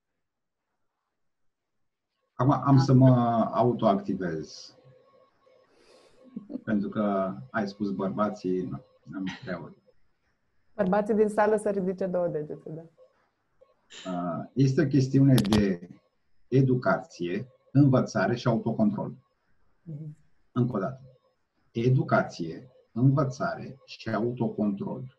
Acum am să mă autoactivez. Pentru că ai spus bărbații, nu prea ori. Bărbații din sală să ridice 2 degete, da. Este o chestiune de educație, învățare și autocontrol. Încă o dată. Educație, învățare și autocontrol.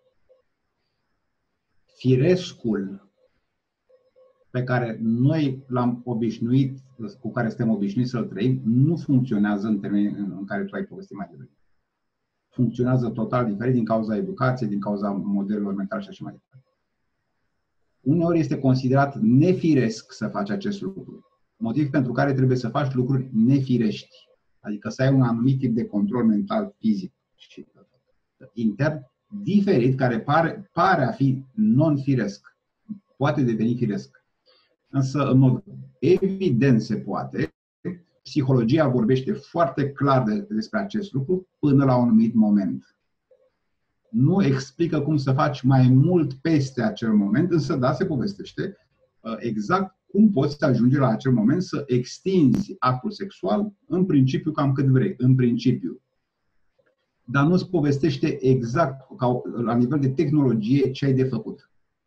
Firescul pe care noi l-am obișnuit, cu care suntem obișnuiți să-l trăim, nu funcționează în termenii în care tu ai povestit mai devreme. Funcționează total diferit din cauza educației, din cauza modelelor mentale și așa mai departe. Uneori este considerat nefiresc să faci acest lucru, motiv pentru care trebuie să faci lucruri nefirești, adică să ai un anumit tip de control mental, fizic și intern, diferit, care pare a fi non-firesc, poate deveni firesc. Însă, în mod evident se poate, psihologia vorbește foarte clar despre acest lucru până la un anumit moment. Nu explică cum să faci mai mult peste acel moment, însă da, se povestește exact cum poți să ajungi la acel moment să extinzi actul sexual, în principiu cam cât vrei, în principiu. Dar nu-ți povestește exact, la nivel de tehnologie, ce ai de făcut.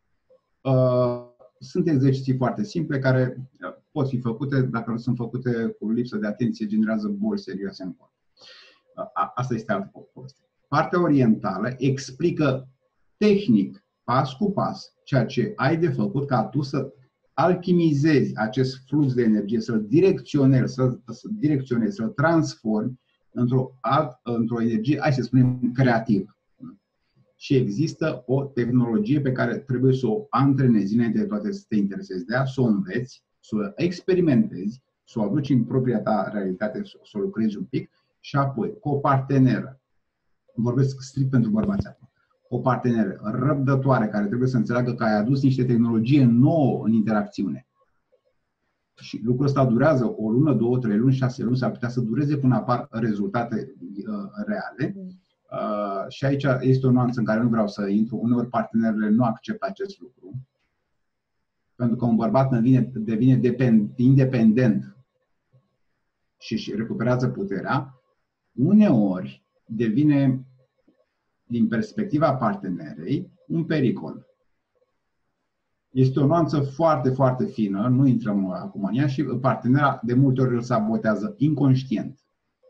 Sunt exerciții foarte simple care pot fi făcute, dacă nu sunt făcute cu lipsă de atenție, generează boli serioase în corp. Asta este altă poveste. Partea orientală explică tehnic, pas cu pas, ceea ce ai de făcut ca tu să alchimizezi acest flux de energie, să-l direcționezi, să-l transformi într-o energie, hai să spunem, creativă. Și există o tehnologie pe care trebuie să o antrenezi înainte de toate, să te interesezi de ea, să o înveți, să o experimentezi, să o aduci în propria ta realitate, să o lucrezi un pic și apoi cu o parteneră. Vorbesc strict pentru bărbați acum. O parteneră răbdătoare care trebuie să înțeleagă că ai adus niște tehnologie nouă în interacțiune. Și lucrul ăsta durează o lună, 2, 3 luni, 6 luni, s-ar putea să dureze până apar rezultate reale. Și aici este o nuanță în care nu vreau să intru. Uneori partenerele nu acceptă acest lucru. Pentru că un bărbat devine independent și recuperează puterea, uneori devine, din perspectiva partenerei, un pericol. Este o nuanță foarte, foarte fină, nu intrăm acum în ea și partenera de multe ori îl sabotează inconștient.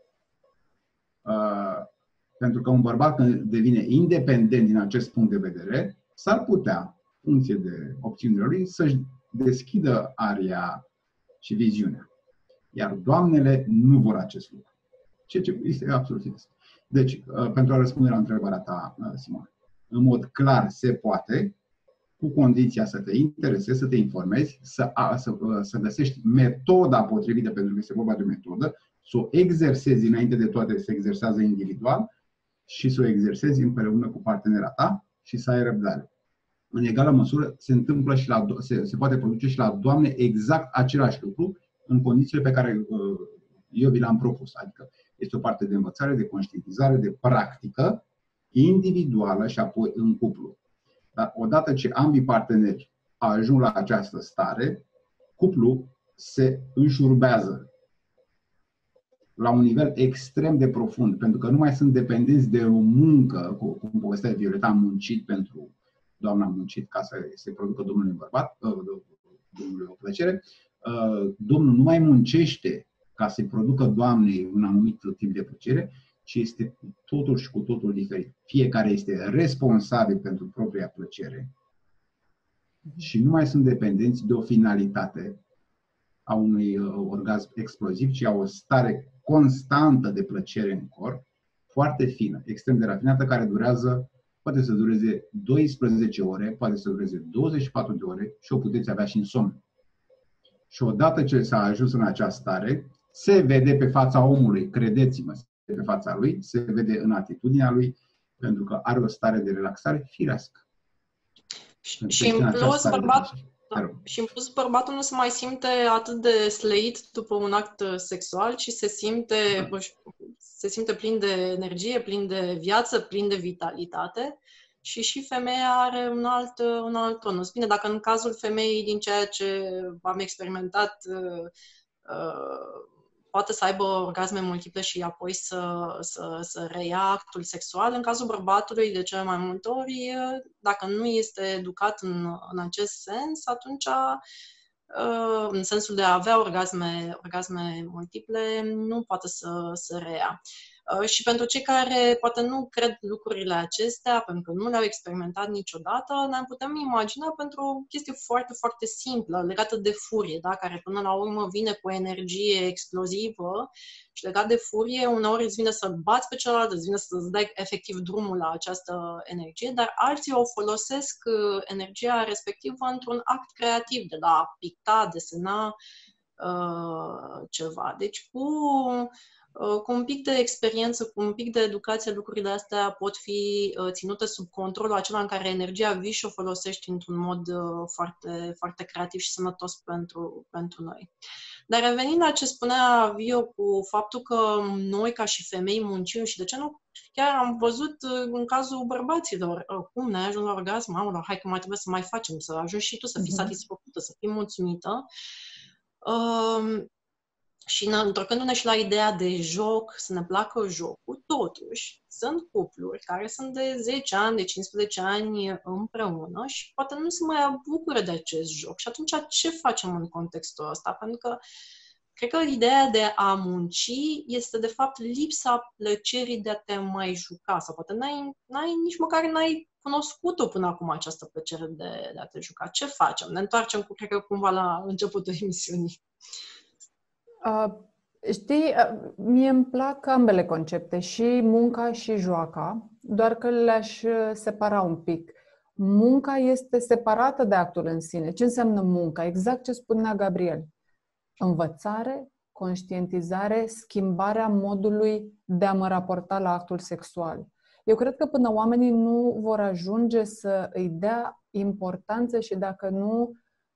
Pentru că un bărbat când devine independent din acest punct de vedere, s-ar putea, în funcție de opțiunile lui, să-și deschidă aria și viziunea. Iar doamnele nu vor acest lucru. Ceea ce este absolut firesc. Deci, pentru a răspunde la întrebarea ta, Simona, în mod clar se poate, cu condiția să te interesezi, să te informezi, să găsești metoda potrivită, pentru că este vorba de o metodă, să o exersezi înainte de toate, se exersează individual și să o exersezi împreună cu partenera ta și să ai răbdare. În egală măsură se poate produce și la doamne exact același lucru în condițiile pe care eu vi le-am propus. Adică este o parte de învățare, de conștientizare, de practică individuală și apoi în cuplu. Dar odată ce ambii parteneri ajung la această stare, cuplul se înșurbează la un nivel extrem de profund, pentru că nu mai sunt dependenți de o muncă, cum povestea Violeta, am muncit pentru doamna, am muncit ca să se producă domnului bărbat, domnului o plăcere. Domnul nu mai muncește ca să-i producă doamnei un anumit tip de plăcere, ci este totul și cu totul diferit. Fiecare este responsabil pentru propria plăcere și nu mai sunt dependenți de o finalitate a unui orgasm exploziv, ci a o stare constantă de plăcere în corp, foarte fină, extrem de rafinată, care poate să dureze 12 ore, poate să dureze 24 de ore și o puteți avea și în somn. Și odată ce s-a ajuns în această stare, se vede pe fața omului, credeți-mă, pe fața lui, se vede în atitudinea lui, pentru că are o stare de relaxare firească. Și în plus, bărbatul nu se mai simte atât de slăit după un act sexual, ci se simte plin de energie, plin de viață, plin de vitalitate. Și femeia are un alt tonus. Bine, dacă în cazul femeii, din ceea ce am experimentat, poate să aibă orgasme multiple și apoi să reia actul sexual. În cazul bărbatului, de cele mai multe ori, dacă nu este educat în acest sens, atunci, în sensul de a avea orgasme multiple, nu poate să reia. Și pentru cei care poate nu cred lucrurile acestea, pentru că nu le-au experimentat niciodată, ne-am putem imagina pentru o chestie foarte, foarte simplă, legată de furie, da? Care până la urmă vine cu energie explozivă și legat de furie, uneori îți vine să bați pe celălalt, îți vine să-ți dai efectiv drumul la această energie, dar alții o folosesc energia respectivă într-un act creativ, de la a picta, desena ceva. Deci cu un pic de experiență, cu un pic de educație, lucrurile astea pot fi ținute sub controlul acela în care energia vii și o folosești într-un mod foarte, foarte creativ și sănătos pentru noi. Dar revenind la ce spunea Vio cu faptul că noi ca și femei muncim și de ce nu, chiar am văzut în cazul bărbaților, cum ne-ai ajuns la orgasm, mamă, hai că mai trebuie să mai facem, să ajungi și tu să fii satisfăcută, să fii mulțumită. Și întorcându-ne și la ideea de joc, să ne placă jocul, totuși sunt cupluri care sunt de 10 ani, de 15 ani împreună și poate nu se mai bucură de acest joc. Și atunci ce facem în contextul ăsta? Pentru că cred că ideea de a munci este de fapt lipsa plăcerii de a te mai juca. Sau poate nici măcar n-ai cunoscut-o până acum această plăcere de a te juca. Ce facem? Ne întoarcem, cred că cumva la începutul emisiunii. Știi, mie îmi plac ambele concepte, și munca și joaca, doar că le-aș separa un pic. Munca este separată de actul în sine. Ce înseamnă munca? Exact ce spunea Gabriel. Învățare, conștientizare, schimbarea modului de a mă raporta la actul sexual. Eu cred că până oamenii nu vor ajunge să îi dea importanță și dacă nu...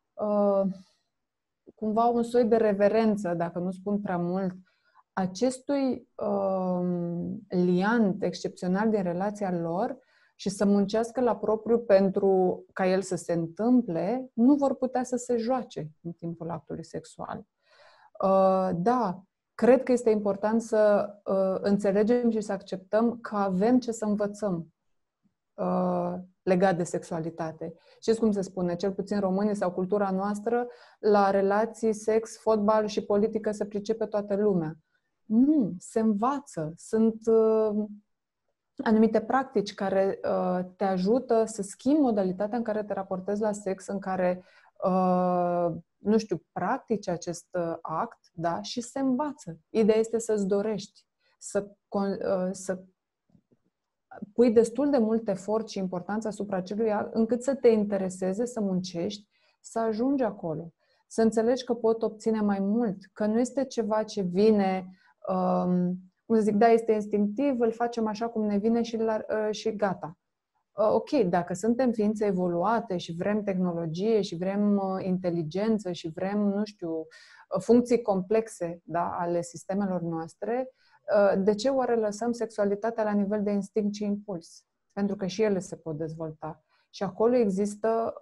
cumva un soi de reverență, dacă nu spun prea mult, acestui liant excepțional din relația lor și să muncească la propriu pentru ca el să se întâmple, nu vor putea să se joace în timpul actului sexual. Da, cred că este important să înțelegem și să acceptăm că avem ce să învățăm legat de sexualitate. Știți cum se spune? Cel puțin românii sau cultura noastră, la relații, sex, fotbal și politică se pricepe toată lumea. Nu, se învață. Sunt anumite practici care te ajută să schimbi modalitatea în care te raportezi la sex, în care, nu știu, practici acest act, da? Și se învață. Ideea este să-ți dorești, să pui destul de mult efort și importanță asupra acelui act încât să te intereseze, să muncești, să ajungi acolo. Să înțelegi că pot obține mai mult, că nu este ceva ce vine, cum să zic, da, este instinctiv, îl facem așa cum ne vine și gata. Ok, dacă suntem ființe evoluate și vrem tehnologie și vrem inteligență și vrem, nu știu, funcții complexe, da, ale sistemelor noastre, de ce oare lăsăm sexualitatea la nivel de instinct și impuls? Pentru că și ele se pot dezvolta. Și acolo există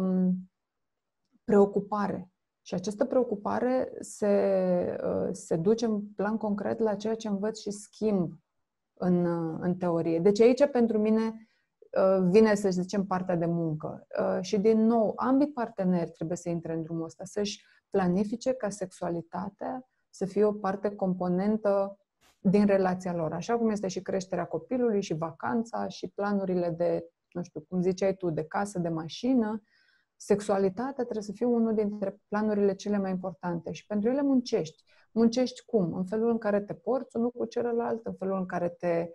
preocupare. Și această preocupare se duce în plan concret la ceea ce învăț și schimb în teorie. Deci aici pentru mine vine, să zicem, partea de muncă. Și din nou, ambii parteneri trebuie să intre în drumul ăsta, să-și planifice ca sexualitatea să fie o parte componentă din relația lor. Așa cum este și creșterea copilului și vacanța și planurile de, nu știu, cum ziceai tu, de casă, de mașină, sexualitatea trebuie să fie unul dintre planurile cele mai importante și pentru ele muncești. Muncești cum? În felul în care te porți unul cu celălalt, în felul în care te...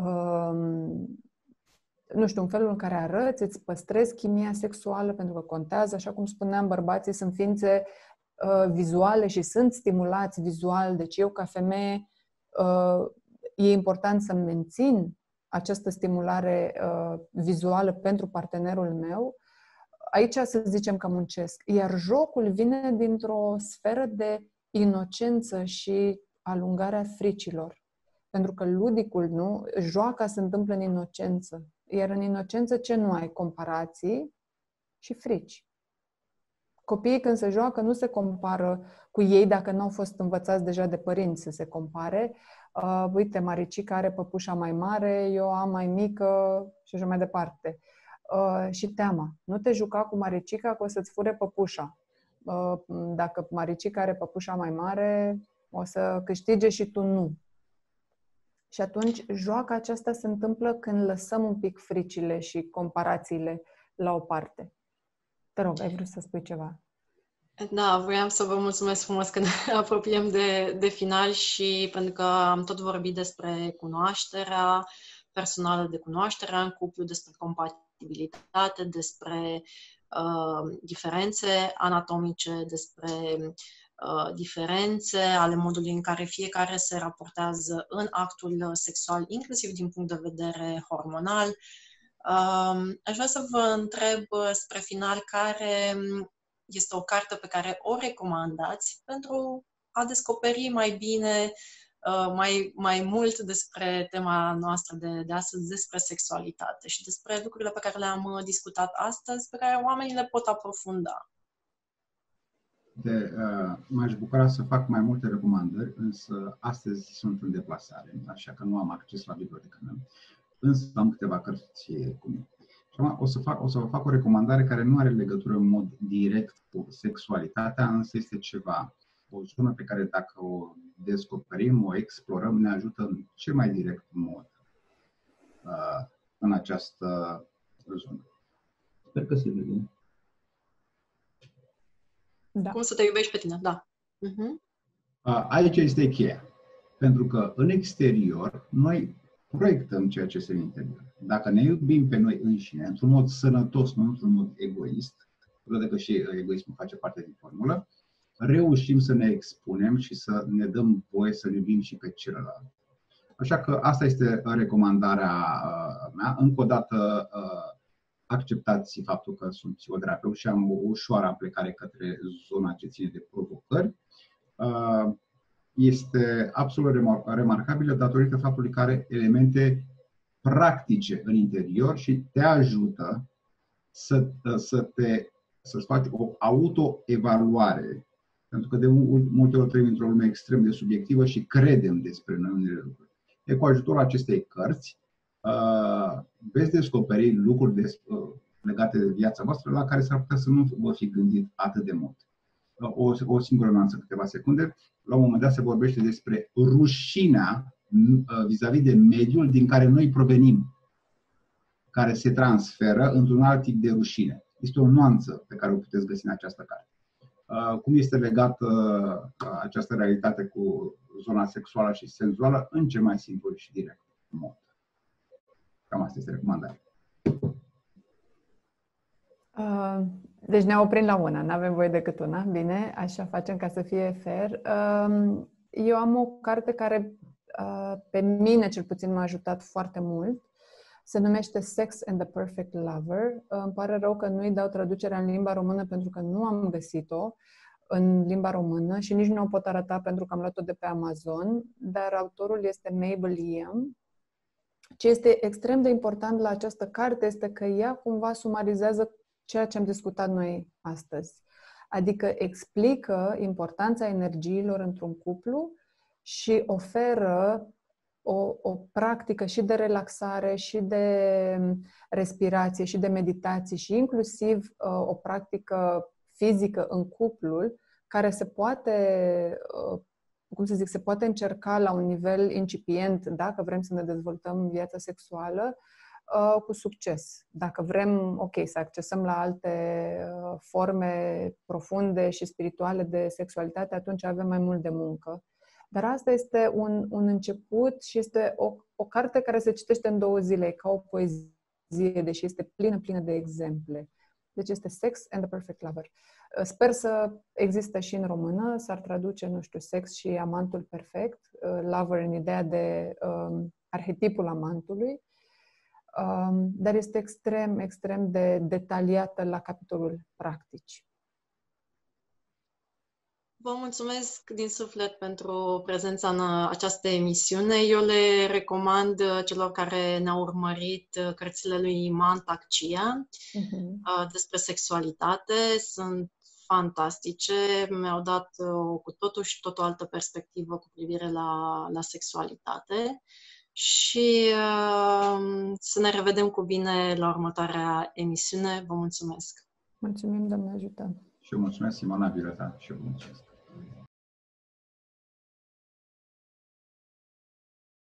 nu știu, în felul în care arăți, îți păstrezi chimia sexuală, pentru că contează, așa cum spuneam, bărbații sunt ființe vizuale și sunt stimulați vizual, deci eu ca femeie e important să mențin această stimulare vizuală pentru partenerul meu, aici să zicem că muncesc. Iar jocul vine dintr-o sferă de inocență și alungarea fricilor. Pentru că ludicul, nu? Joaca se întâmplă în inocență. Iar în inocență ce nu ai? Comparații și frici. Copiii când se joacă nu se compară cu ei dacă nu au fost învățați deja de părinți să se compare. Uite, Maricica are păpușa mai mare, eu am mai mică și așa mai departe. Și teama. Nu te juca cu Maricica că o să-ți fure păpușa. Dacă Maricica are păpușa mai mare, o să câștige și tu nu. Și atunci joaca aceasta se întâmplă când lăsăm un pic fricile și comparațiile la o parte. Te rog, ai vrut să spui ceva? Da, vreau să vă mulțumesc frumos că ne apropiem de final și pentru că am tot vorbit despre cunoașterea personală, de cunoașterea în cuplu, despre compatibilitate, despre diferențe anatomice, despre diferențe ale modului în care fiecare se raportează în actul sexual, inclusiv din punct de vedere hormonal. Aș vrea să vă întreb spre final care este o carte pe care o recomandați pentru a descoperi mai bine, mai mult despre tema noastră de astăzi, despre sexualitate și despre lucrurile pe care le-am discutat astăzi, pe care oamenii le pot aprofunda. M-aș bucura să fac mai multe recomandări, însă astăzi sunt în deplasare, așa că nu am acces la bibliotecă. Însă am câteva cărți cu mine. O să vă fac o recomandare care nu are legătură în mod direct cu sexualitatea, însă este o zonă pe care dacă o descoperim, o explorăm, ne ajută în cel mai direct mod în această zonă. Sper că se vede. Da. Cum să te iubești pe tine, da. Aici este cheia. Pentru că în exterior, noi proiectăm ceea ce este în interior. Dacă ne iubim pe noi înșine, într-un mod sănătos, nu într-un mod egoist, pentru că și egoismul face parte din formulă, reușim să ne expunem și să ne dăm voie să iubim și pe celălalt. Așa că asta este recomandarea mea. Încă o dată, acceptați faptul că sunt psihoterapeut și am o ușoară aplicare către zona ce ține de provocări. Este absolut remarcabilă datorită faptului că are elemente practice în interior și te ajută să-ți faci o autoevaluare. Pentru că de multe ori trăim într-o lume extrem de subiectivă și credem despre noi unele lucruri. Cu ajutorul acestei cărți veți descoperi lucruri legate de viața voastră la care s-ar putea să nu vă fi gândit atât de mult. O singură nuanță, câteva secunde. La un moment dat se vorbește despre rușinea vis-a-vis de mediul din care noi provenim, care se transferă într-un alt tip de rușine. Este o nuanță pe care o puteți găsi în această carte. Cum este legată această realitate cu zona sexuală și senzuală în cel mai simplu și direct mod. Cam asta este recomandarea. Deci ne oprim la una, nu avem voie decât una. Bine, așa facem ca să fie fair. Eu am o carte care pe mine cel puțin m-a ajutat foarte mult. Se numește Sex and the Perfect Lover. Îmi pare rău că nu-i dau traducerea în limba română pentru că nu am găsit-o în limba română și nici nu o pot arăta pentru că am luat-o de pe Amazon, dar autorul este Mabel Yam. Ce este extrem de important la această carte este că ea cumva sumarizează ceea ce am discutat noi astăzi. Adică explică importanța energiilor într-un cuplu și oferă o practică și de relaxare, și de respirație, și de meditație, și inclusiv o practică fizică în cuplul, care se poate, se poate încerca la un nivel incipient, dacă vrem să ne dezvoltăm viața sexuală, cu succes. Dacă vrem, să accesăm la alte forme profunde și spirituale de sexualitate, atunci avem mai mult de muncă. Dar asta este un început și este o carte care se citește în 2 zile, ca o poezie, deși este plină de exemple. Deci este Sex and the Perfect Lover. Sper să existe și în română, s-ar traduce, sex și amantul perfect, lover în ideea de arhetipul amantului. dar este extrem, extrem de detaliată la capitolul practici. Vă mulțumesc din suflet pentru prezența în această emisiune. Eu le recomand celor care ne-au urmărit cărțile lui Iman Takcia despre sexualitate. Sunt fantastice, mi-au dat cu totul și tot o altă perspectivă cu privire la sexualitate. Și să ne revedem cu bine la următoarea emisiune. Vă mulțumesc! Mulțumim, Doamne ajută! Și eu mulțumesc, Simona Virata, și eu mulțumesc.